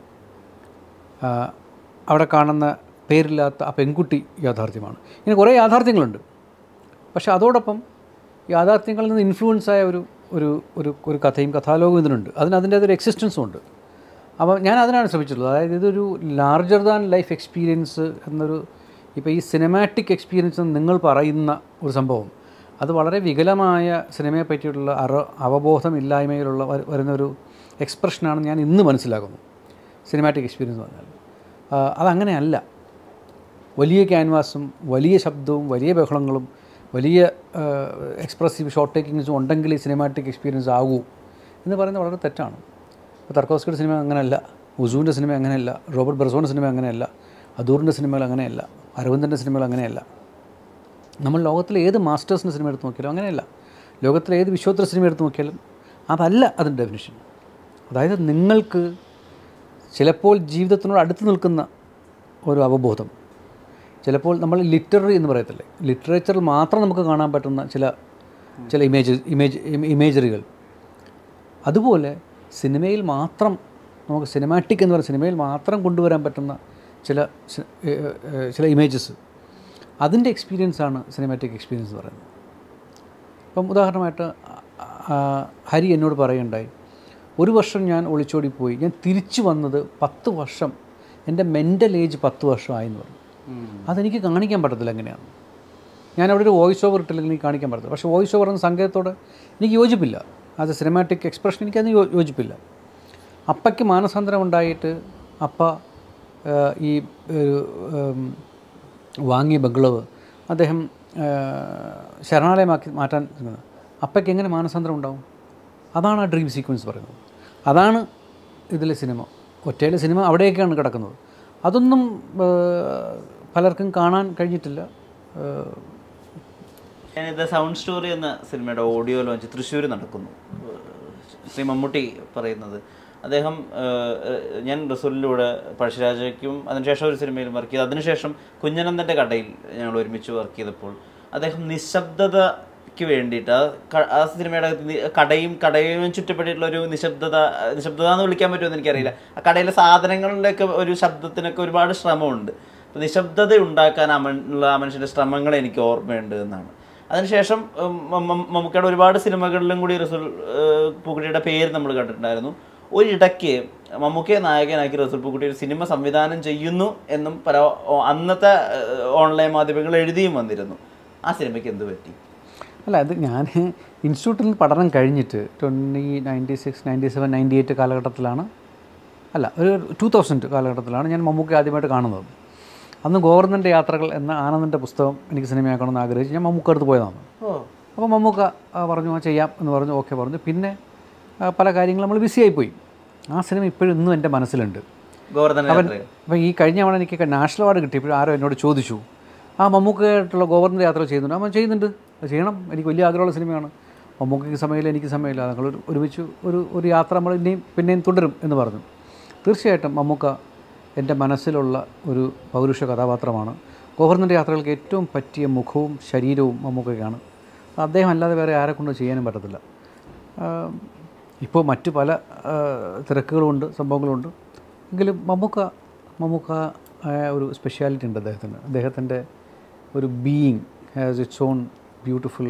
അവിടെ കാണുന്ന പേരില്ലാത്ത ആ പെൺകുട്ടി യാഥാർത്ഥ്യമാണ്. ഇങ്ങനെ കുറേ യാഥാർത്ഥ്യങ്ങളുണ്ട്. പക്ഷേ അതോടൊപ്പം യാഥാർത്ഥ്യങ്ങളിൽ നിന്ന് ഇൻഫ്ലുവൻസായ ഒരു ഒരു ഒരു ഒരു കഥയും കഥാലോകവും ഇതിനുണ്ട്. അതിന് അതിൻ്റേതൊരു എക്സിസ്റ്റൻസും ഉണ്ട്. അപ്പോൾ ഞാൻ അതിനാണ് ശ്രമിച്ചിട്ടുള്ളത്. അതായത് ഇതൊരു ലാർജർ ദാൻ ലൈഫ് എക്സ്പീരിയൻസ് എന്നൊരു, ഇപ്പോൾ ഈ സിനിമാറ്റിക് എക്സ്പീരിയൻസ് നിങ്ങൾ പറയുന്ന ഒരു സംഭവം അത് വളരെ വികലമായ സിനിമയെ പറ്റിയിട്ടുള്ള അറ അവബോധമില്ലായ്മയിലുള്ള വരുന്നൊരു എക്സ്പ്രഷനാണ് ഞാൻ ഇന്ന് മനസ്സിലാക്കുന്നു. സിനിമാറ്റിക് എക്സ്പീരിയൻസ് പറഞ്ഞാൽ അതങ്ങനെയല്ല. വലിയ ക്യാൻവാസും വലിയ ശബ്ദവും വലിയ ബഹളങ്ങളും വലിയ എക്സ്പ്രസീവ് ഷോട്ട് ടേക്കിങ്സും ഉണ്ടെങ്കിൽ ഈ സിനിമാറ്റിക് എക്സ്പീരിയൻസ് ആകൂ എന്ന് പറയുന്നത് വളരെ തെറ്റാണ്. ഇപ്പോൾ തർക്കോസ്കിയുടെ സിനിമ അങ്ങനെയല്ല, ഉസൂവിൻ്റെ സിനിമ അങ്ങനെയല്ല, റോബർട്ട് ബെർസോണിൻ്റെ സിനിമ അങ്ങനെയല്ല, അദൂറിൻ്റെ സിനിമകൾ അങ്ങനെയല്ല, അരവിന്ദൻ്റെ സിനിമകൾ അങ്ങനെയല്ല. നമ്മൾ ലോകത്തിലെ ഏത് മാസ്റ്റേഴ്സിൻ്റെ സിനിമ എടുത്ത് നോക്കിയാലും അങ്ങനെയല്ല. ലോകത്തിലെ ഏത് വിശ്വോത്തര സിനിമ എടുത്ത് നോക്കിയാലും അതല്ല അതിൻ്റെ ഡെഫിനിഷൻ. അതായത് നിങ്ങൾക്ക് ചിലപ്പോൾ ജീവിതത്തിനോട് അടുത്ത് നിൽക്കുന്ന ഒരു അവബോധം, ചിലപ്പോൾ നമ്മൾ ലിറ്റററി എന്ന് പറയത്തില്ലേ, ലിറ്ററേച്ചറിൽ മാത്രം നമുക്ക് കാണാൻ പറ്റുന്ന ചില ചില ഇമേജ് ഇമേജ് ഇമേജറികൾ, അതുപോലെ സിനിമയിൽ മാത്രം നമുക്ക് സിനിമാറ്റിക് എന്ന് പറയുന്ന സിനിമയിൽ മാത്രം കൊണ്ടുവരാൻ പറ്റുന്ന ചില ചില ഇമേജസ്, അതിൻ്റെ എക്സ്പീരിയൻസാണ് സിനിമാറ്റിക് എക്സ്പീരിയൻസ് എന്ന് പറയുന്നത്. ഇപ്പം ഉദാഹരണമായിട്ട് ഹരി എന്നോട് പറയുകയുണ്ടായി, ഒരു വർഷം ഞാൻ ഒളിച്ചോടിപ്പോയി, ഞാൻ തിരിച്ചു വന്നത് പത്ത് വർഷം, എൻ്റെ മെൻ്റൽ ഏജ് പത്ത് വർഷമായെന്ന് പറഞ്ഞു. അതെനിക്ക് കാണിക്കാൻ പറ്റത്തില്ല എങ്ങനെയാണ്. ഞാൻ അവിടെ ഒരു വോയിസ് ഓവർ ഇട്ടില്ലെങ്കിൽ എനിക്ക് കാണിക്കാൻ പറ്റത്തില്ല. പക്ഷേ വോയിസ് ഓവർ എന്ന സങ്കേതത്തോട് എനിക്ക് യോജിപ്പില്ല. ആസ് എ സിനിമാറ്റിക് എക്സ്പ്രഷൻ എനിക്കതിന് യോജിപ്പില്ല. അപ്പയ്ക്ക് മാനസാന്തരം ഉണ്ടായിട്ട് അപ്പ ഈ വാങ്ങിയ ബംഗ്ലവ് അദ്ദേഹം ശരണാലയമാക്കി മാറ്റാൻ അപ്പയ്ക്ക് എങ്ങനെ മാനസാന്തരം ഉണ്ടാവും? അതാണ് ആ ഡ്രീം സീക്വൻസ് പറയുന്നത്. അതാണ് ഇതിലെ സിനിമ. ഒറ്റയിലെ സിനിമ അവിടെയൊക്കെയാണ് കിടക്കുന്നത്. അതൊന്നും പലർക്കും കാണാൻ കഴിഞ്ഞിട്ടില്ല. ഞാനിത് സൗണ്ട് സ്റ്റോറി എന്ന സിനിമയുടെ ഓഡിയോ ലോഞ്ച് തൃശ്ശൂർ നടക്കുന്നു. ശ്രീ മമ്മൂട്ടി പറയുന്നത്, അദ്ദേഹം ഞാൻ റസൂലിലൂടെ പഴശ്ശിരാജയ്ക്കും അതിനുശേഷം ഒരു സിനിമയിലും വർക്ക് ചെയ്തു. അതിനുശേഷം കുഞ്ഞനന്ദൻ്റെ കടയിൽ ഞങ്ങൾ ഒരുമിച്ച് വർക്ക് ചെയ്തപ്പോൾ അദ്ദേഹം നിശബ്ദതയ്ക്ക് വേണ്ടിയിട്ട് ആ സിനിമയുടെ കടയും കടയും ചുറ്റപ്പെട്ടിട്ടുള്ള ഒരു നിശബ്ദത നിശബ്ദത എന്ന് വിളിക്കാൻ പറ്റുമെന്ന് എനിക്കറിയില്ല. ആ കടയിലെ സാധനങ്ങളിലൊക്കെ ഒരു ശബ്ദത്തിനൊക്കെ ഒരുപാട് ശ്രമമുണ്ട്. അപ്പോൾ നിശബ്ദത ഉണ്ടാക്കാൻ ഉള്ള ആ മനുഷ്യൻ്റെ ശ്രമങ്ങൾ എനിക്ക് ഓർമ്മയുണ്ട് എന്നാണ്. അതിനുശേഷം മമ്മൂക്കയുടെ ഒരുപാട് സിനിമകളിലും കൂടി റസൂൽ പൂക്കുട്ടിയുടെ പേര് നമ്മൾ കണ്ടിട്ടുണ്ടായിരുന്നു. ഒരിടയ്ക്ക് മമ്മൂക്കയെ നായകനാക്കി റസൂൽ പൂക്കുട്ടി ഒരു സിനിമ സംവിധാനം ചെയ്യുന്നു എന്നും പല അന്നത്തെ ഓൺലൈൻ മാധ്യമങ്ങൾ എഴുതിയും വന്നിരുന്നു. ആ സിനിമയ്ക്ക് എന്ത് പറ്റി? അല്ല, അത് ഞാൻ ഇൻസ്റ്റിറ്റ്യൂട്ടിൽ നിന്ന് പഠനം കഴിഞ്ഞിട്ട് twenty ninety six ninety seven ninety eight കാലഘട്ടത്തിലാണ്, അല്ല ഒരു ടു തൗസൻഡ് കാലഘട്ടത്തിലാണ് ഞാൻ മമ്മൂക്ക ആദ്യമായിട്ട് കാണുന്നത്. അന്ന് ഗോവർദ്ധൻ്റെ യാത്രകൾ എന്ന ആനന്ദിൻ്റെ പുസ്തകം എനിക്ക് സിനിമയാക്കണമെന്ന് ആഗ്രഹിച്ച് ഞാൻ മമ്മൂക്ക അടുത്ത് പോയതാണ്. അപ്പോൾ മമ്മൂക്ക പറഞ്ഞു ചെയ്യാം എന്ന് പറഞ്ഞു, ഓക്കെ പറഞ്ഞു. പിന്നെ പല കാര്യങ്ങളും നമ്മൾ ബിസിയായിപ്പോയി. ആ സിനിമ ഇപ്പോഴും ഇന്നും എൻ്റെ മനസ്സിലുണ്ട്. അവൻ അപ്പോൾ ഈ കഴിഞ്ഞ തവണ എനിക്ക് നാഷണൽ അവാർഡ് കിട്ടിയപ്പോൾ ആരോ എന്നോട് ചോദിച്ചു, ആ മമ്മൂക്കയായിട്ടുള്ള ഗോവർദ്ധൻ്റെ യാത്ര ചെയ്യുന്നുണ്ട്? അവൻ ചെയ്യുന്നുണ്ട്, അത് ചെയ്യണം, എനിക്ക് വലിയ ആഗ്രഹമുള്ള സിനിമയാണ്. മമ്മൂക്കയ്ക്ക് സമയമില്ല, എനിക്ക് സമയമില്ല, ഞങ്ങൾ ഒരുമിച്ച് ഒരു ഒരു യാത്ര നമ്മൾ ഇനിയും പിന്നെയും തുടരും എന്ന് പറഞ്ഞു. തീർച്ചയായിട്ടും മമ്മൂക്ക എൻ്റെ മനസ്സിലുള്ള ഒരു പൗരുഷ കഥാപാത്രമാണ്. ഗോവർദ്ധൻ്റെ യാത്രകൾക്ക് ഏറ്റവും പറ്റിയ മുഖവും ശരീരവും മമ്മൂക്കയ്ക്കാണ്. അദ്ദേഹം അല്ലാതെ വേറെ ആരെ കൊണ്ട് ചെയ്യാനും പറ്റത്തില്ല. ഇപ്പോൾ മറ്റു പല തിരക്കുകളുമുണ്ട്, സംഭവങ്ങളുണ്ട്. എങ്കിലും മമ്മൂക്ക മമ്മൂക്ക ഒരു സ്പെഷ്യാലിറ്റി ഉണ്ട് അദ്ദേഹത്തിന്. അദ്ദേഹത്തിൻ്റെ ഒരു being has its own beautiful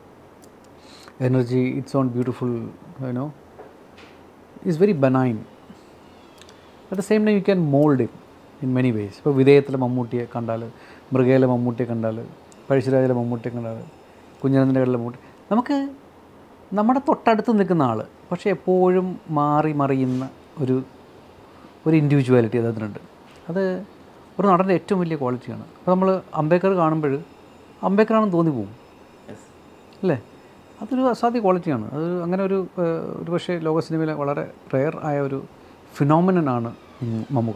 energy, its own beautiful you know is very benign. At the same time you can mould in in many ways. ഇപ്പോൾ വിധേയത്തിലെ മമ്മൂട്ടിയെ കണ്ടാൽ, മൃഗയിലെ മമ്മൂട്ടിയെ കണ്ടാൽ, പഴശ്ശിരാജയിലെ മമ്മൂട്ടിയെ കണ്ടാൽ, കുഞ്ഞനന്ദൻ്റെ കടയിലെ മമ്മൂട്ടി, നമുക്ക് നമ്മുടെ തൊട്ടടുത്ത് നിൽക്കുന്ന ആൾ പക്ഷേ എപ്പോഴും മാറി മറിയുന്ന ഒരു ഒരു ഇൻഡിവിജ്വാലിറ്റി അദ്ദേഹത്തിനുണ്ട്. അത് ഒരു നടൻ്റെ ഏറ്റവും വലിയ ക്വാളിറ്റിയാണ്. അപ്പോൾ നമ്മൾ അംബേദ്കർ കാണുമ്പോൾ അംബേദ്കറാണെന്ന് തോന്നിപ്പോവും അല്ലേ? അതൊരു അസാധ്യ ക്വാളിറ്റിയാണ്. അത് അങ്ങനെ ഒരു ഒരു പക്ഷേ ലോക സിനിമയിലെ വളരെ റെയർ ആയ ഒരു ഫിനോമിനനാണ് മമ്മൂക്ക.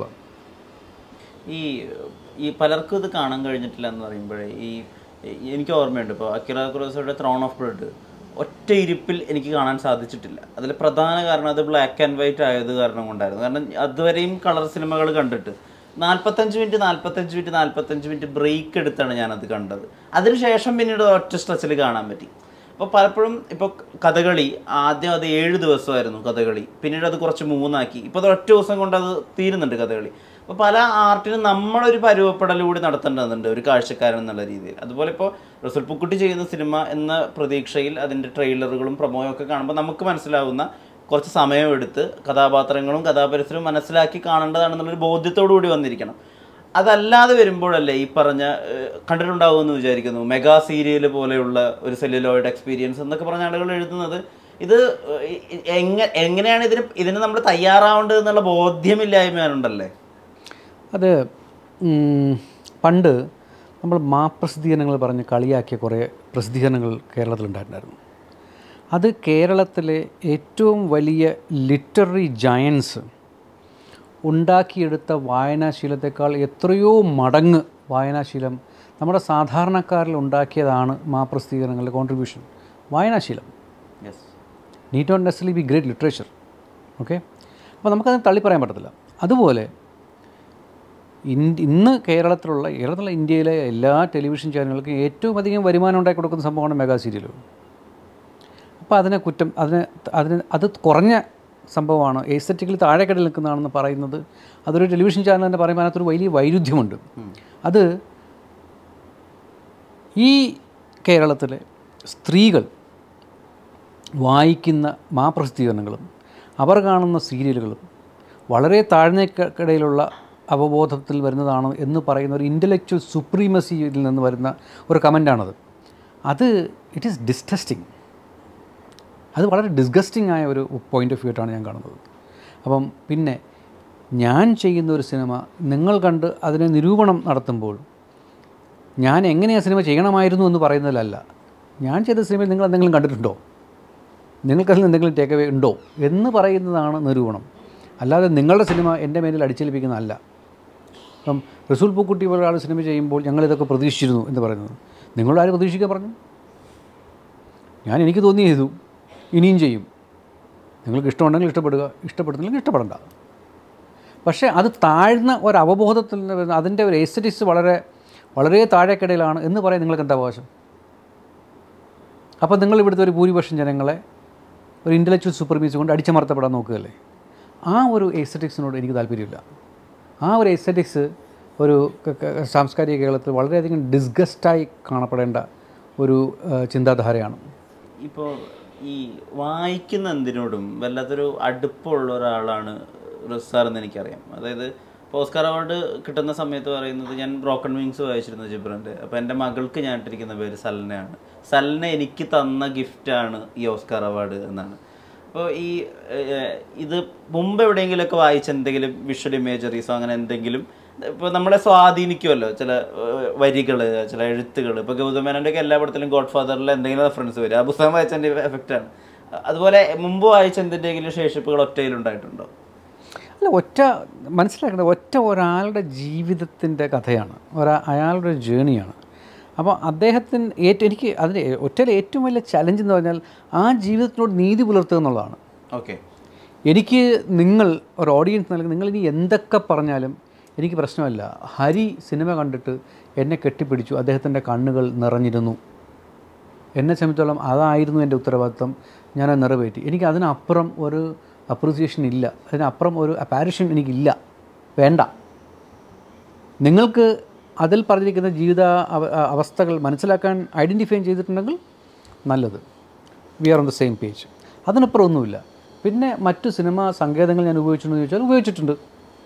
ഈ ഈ പലർക്കും ഇത് കാണാൻ കഴിഞ്ഞിട്ടില്ല എന്ന് പറയുമ്പോഴേ ഈ എനിക്ക് ഓർമ്മയുണ്ട്, ഇപ്പോൾ അക്കിറ കുറോസയുടെ ത്രോൺ ഓഫ് ബ്ലഡ് ഒറ്റ ഇരിപ്പിൽ എനിക്ക് കാണാൻ സാധിച്ചിട്ടില്ല. അതിൽ പ്രധാന കാരണം അത് ബ്ലാക്ക് ആൻഡ് വൈറ്റ് ആയത് കാരണം കൊണ്ടായിരുന്നു. കാരണം അതുവരെയും കളർ സിനിമകൾ കണ്ടിട്ട് നാൽപ്പത്തഞ്ച് മിനിറ്റ് നാൽപ്പത്തഞ്ച് മിനിറ്റ് നാൽപ്പത്തഞ്ച് മിനിറ്റ് ബ്രേക്ക് എടുത്താണ് ഞാനത് കണ്ടത്. അതിനുശേഷം പിന്നീട് ഒറ്റ സ്ട്രെച്ചിൽ കാണാൻ പറ്റി. അപ്പോൾ പലപ്പോഴും ഇപ്പോൾ കഥകളി ആദ്യം അത് ഏഴ് ദിവസമായിരുന്നു കഥകളി, പിന്നീട് അത് കുറച്ച് മൂന്നാക്കി, ഇപ്പോൾ അത് ഒറ്റ ദിവസം കൊണ്ട് അത് തീരുന്നുണ്ട് കഥകളി. അപ്പോൾ പല ആർട്ടിനും നമ്മളൊരു പരുവപ്പെടലൂടെ നടത്തേണ്ടതുണ്ട് ഒരു കാഴ്ചക്കാരൻ എന്നുള്ള രീതിയിൽ. അതുപോലെ ഇപ്പോൾ റസൂൽ പൂക്കുട്ടി ചെയ്യുന്ന സിനിമ എന്ന പ്രതീക്ഷയിൽ അതിൻ്റെ ട്രെയിലറുകളും പ്രൊമോയും ഒക്കെ കാണുമ്പോൾ നമുക്ക് മനസ്സിലാവുന്ന കുറച്ച് സമയമെടുത്ത് കഥാപാത്രങ്ങളും കഥാപരിസരവും മനസ്സിലാക്കി കാണേണ്ടതാണെന്നുള്ളൊരു ബോധ്യത്തോടു കൂടി വന്നിരിക്കണം. അതല്ലാതെ വരുമ്പോഴല്ലേ ഈ പറഞ്ഞ കണ്ടിട്ടുണ്ടാവുമെന്ന് വിചാരിക്കുന്നു മെഗാ സീരിയൽ പോലെയുള്ള ഒരു സെല്ലുലോയിഡ് എക്സ്പീരിയൻസ് എന്നൊക്കെ പറഞ്ഞ ആളുകൾ എഴുതുന്നത്. ഇത് എങ്ങനെ എങ്ങനെയാണ് ഇതിന് ഇതിന് നമ്മൾ തയ്യാറാവേണ്ടത് എന്നുള്ള ബോധ്യമില്ലായ്മയാണുണ്ടല്ലേ? അത് പണ്ട് നമ്മൾ മാപ്രസിദ്ധീകരണങ്ങൾ പറഞ്ഞ് കളിയാക്കിയ കുറേ പ്രസിദ്ധീകരണങ്ങൾ കേരളത്തിലുണ്ടായിട്ടുണ്ടായിരുന്നു. അത് കേരളത്തിലെ ഏറ്റവും വലിയ ലിറ്റററി ജയൻസ് ഉണ്ടാക്കിയെടുത്ത വായനാശീലത്തെക്കാൾ എത്രയോ മടങ്ങ് വായനാശീലം നമ്മുടെ സാധാരണക്കാരിൽ ഉണ്ടാക്കിയതാണ് മാപ്രസിദ്ധീകരണങ്ങളുടെ കോൺട്രിബ്യൂഷൻ. വായനാശീലം need not necessarily be great literature. Okay, അപ്പോൾ നമുക്കതിന് തള്ളി പറയാൻ പറ്റത്തില്ല. അതുപോലെ ഇന്ന് കേരളത്തിലുള്ള കേരളത്തിലുള്ള ഇന്ത്യയിലെ എല്ലാ ടെലിവിഷൻ ചാനലുകൾക്കും ഏറ്റവും അധികം വരുമാനം ഉണ്ടാക്കി കൊടുക്കുന്ന സംഭവമാണ് മെഗാ സീരിയലുകൾ. അപ്പോൾ അതിനെ കുറ്റം അതിന് അതിന് അത് കുറഞ്ഞ സംഭവമാണ്, എസ്തെറ്റിക്കലി താഴെക്കടയിൽ നിൽക്കുന്നതാണെന്ന് പറയുന്നത് അതൊരു ടെലിവിഷൻ ചാനൽ തന്നെ പറയുമ്പോൾ അതിനകത്തൊരു വലിയ വൈരുദ്ധ്യമുണ്ട്. അത് ഈ കേരളത്തിലെ സ്ത്രീകൾ വായിക്കുന്ന മാപ്രസിദ്ധീകരണങ്ങളും അവർ കാണുന്ന സീരിയലുകളും വളരെ താഴ്ന്നക്കിടയിലുള്ള അവബോധത്തിൽ വരുന്നതാണ് എന്ന് പറയുന്ന ഒരു ഇൻ്റലക്ച്വൽ സുപ്രീമസിയിൽ നിന്ന് വരുന്ന ഒരു കമൻ്റാണത്. അത് ഇറ്റ് ഈസ് ഡിസ്ഗസ്റ്റിംഗ്. അത് വളരെ ഡിസ്ഗസ്റ്റിംഗ് ആയ ഒരു പോയിൻ്റ് ഓഫ് വ്യൂ ആയിട്ടാണ് ഞാൻ കാണുന്നത്. അപ്പം പിന്നെ ഞാൻ ചെയ്യുന്ന ഒരു സിനിമ നിങ്ങൾ കണ്ട് അതിനെ നിരൂപണം നടത്തുമ്പോൾ ഞാൻ എങ്ങനെയാണ് സിനിമ ചെയ്യണമായിരുന്നു എന്ന് പറയുന്നതിലല്ല, ഞാൻ ചെയ്ത സിനിമയിൽ നിങ്ങൾ എന്തെങ്കിലും കണ്ടിട്ടുണ്ടോ, നിങ്ങൾക്കതിൽ എന്തെങ്കിലും ടേക്ക് അവേ ഉണ്ടോ എന്ന് പറയുന്നതാണ് നിരൂപണം. അല്ലാതെ നിങ്ങളുടെ സിനിമ എൻ്റെ മേലിൽ അടിച്ചേൽപ്പിക്കുന്നതല്ല. ഇപ്പം റസൂൽ പൂക്കുട്ടി പോലെ ഒരാൾ സിനിമ ചെയ്യുമ്പോൾ ഞങ്ങളിതൊക്കെ പ്രതീക്ഷിച്ചിരുന്നു എന്ന് പറയുന്നത്, നിങ്ങളോട് ആരും പ്രതീക്ഷിക്കാൻ പറഞ്ഞു? ഞാൻ എനിക്ക് തോന്നി ചെയ്തു, ഇനിയും ചെയ്യും. നിങ്ങൾക്ക് ഇഷ്ടമുണ്ടെങ്കിൽ ഇഷ്ടപ്പെടുക, ഇഷ്ടപ്പെടുന്നില്ലെങ്കിൽ ഇഷ്ടപ്പെടണ്ട. പക്ഷേ അത് താഴ്ന്ന ഒരു അവബോധത്തിൽ നിന്ന് വരുന്ന അതിൻ്റെ ഒരു എസ്തെറ്റിക്സ് വളരെ വളരെ താഴേക്കിടയിലാണ് എന്ന് പറയാൻ നിങ്ങൾക്ക് എന്താ അവകാശം? അപ്പോൾ നിങ്ങൾ ഇവിടുത്തെ ഒരു ഭൂരിപക്ഷം ജനങ്ങളെ ഒരു ഇൻ്റലക്ച്വൽ സൂപ്പർമീസ് കൊണ്ട് അടിച്ചമർത്തപ്പെടാൻ നോക്കുകയല്ലേ. ആ ഒരു എസ്തെറ്റിക്സിനോട് എനിക്ക് താല്പര്യമില്ല. ആ ഒരു എസ്തെറ്റിക്സ് ഒരു സാംസ്കാരിക കേരളത്തിൽ വളരെയധികം ഡിസ്ഗസ്റ്റായി കാണപ്പെടേണ്ട ഒരു ചിന്താധാരയാണ്. ഇപ്പോൾ ഈ വായിക്കുന്ന എന്തിനോടും വല്ലാത്തൊരു അടുപ്പമുള്ള ഒരാളാണ് റസാർ എന്ന് എനിക്കറിയാം. അതായത് ഇപ്പോൾ ഓസ്കാർ അവാർഡ് കിട്ടുന്ന സമയത്ത് പറയുന്നത് ഞാൻ ബ്രോക്കൺ വിങ്സ് വായിച്ചിരുന്നു ജിബ്രൻ്റെ. അപ്പോൾ എൻ്റെ മകൾക്ക് ഞാൻ ഇട്ടിരിക്കുന്ന പേര് സൽനയാണ്. സൽന എനിക്ക് തന്ന ഗിഫ്റ്റാണ് ഈ ഓസ്കാർ അവാർഡ് എന്നാണ്. അപ്പോൾ ഈ ഇത് മുമ്പ് എവിടെയെങ്കിലുമൊക്കെ വായിച്ച എന്തെങ്കിലും വിഷ്വൽ ഇമേജറീസോ അങ്ങനെ എന്തെങ്കിലും ഇപ്പോൾ നമ്മളെ സ്വാധീനിക്കുമല്ലോ ചില വരികൾ, ചില എഴുത്തുകൾ. ഇപ്പോൾ ഗൗതമേനോൻ്റെയൊക്കെ എല്ലാ പടത്തിലും ഗോഡ് ഫാദറിൽ എന്തെങ്കിലും റെഫറൻസ് വരും. ആ പുസ്തകം വായിച്ചതിൻ്റെ എഫക്റ്റാണ്. അതുപോലെ മുമ്പ് വായിച്ച എന്തിൻ്റെയെങ്കിലും ശേഷിപ്പുകൾ ഒറ്റയിലുണ്ടായിട്ടുണ്ടോ? അല്ല, ഒറ്റ മനസ്സിലാക്കേണ്ടത് ഒറ്റ ഒരാളുടെ ജീവിതത്തിൻ്റെ കഥയാണ്, ഒരാ അയാളുടെ ജേണിയാണ്. അപ്പോൾ അദ്ദേഹത്തിന് ഏറ്റവും എനിക്ക് അതിന് ഒറ്റയിലെ ഏറ്റവും വലിയ ചലഞ്ച് എന്ന് പറഞ്ഞാൽ ആ ജീവിതത്തിനോട് നീതി പുലർത്തുക എന്നുള്ളതാണ്. ഓക്കെ, എനിക്ക് നിങ്ങൾ ഒരു ഓഡിയൻസ് നൽകുന്ന നിങ്ങൾ ഇനി എന്തൊക്കെ പറഞ്ഞാലും എനിക്ക് പ്രശ്നമല്ല. ഹരി സിനിമ കണ്ടിട്ട് എന്നെ കെട്ടിപ്പിടിച്ചു, അദ്ദേഹത്തിൻ്റെ കണ്ണുകൾ നിറഞ്ഞിരുന്നു. എന്നെ സംബന്ധിച്ചോളം അതായിരുന്നു എൻ്റെ ഉത്തരവാദിത്വം, ഞാനത് നിറവേറ്റി. എനിക്ക് അതിനപ്പുറം ഒരു അപ്രീസിയേഷൻ ഇല്ല, അതിനപ്പുറം ഒരു അപ്പാരിഷൻ എനിക്കില്ല, വേണ്ട. നിങ്ങൾക്ക് അതിൽ പറഞ്ഞിരിക്കുന്ന ജീവിത അവസ്ഥകൾ മനസ്സിലാക്കാൻ ഐഡൻറ്റിഫൈ ചെയ്തിട്ടുണ്ടെങ്കിൽ നല്ലത്, we are on the same page. അതിനപ്പുറം ഒന്നുമില്ല. പിന്നെ മറ്റു സിനിമാ സങ്കേതങ്ങൾ ഞാൻ ഉപയോഗിച്ചിട്ടുണ്ടെന്ന് ചോദിച്ചാൽ ഉപയോഗിച്ചിട്ടുണ്ട്.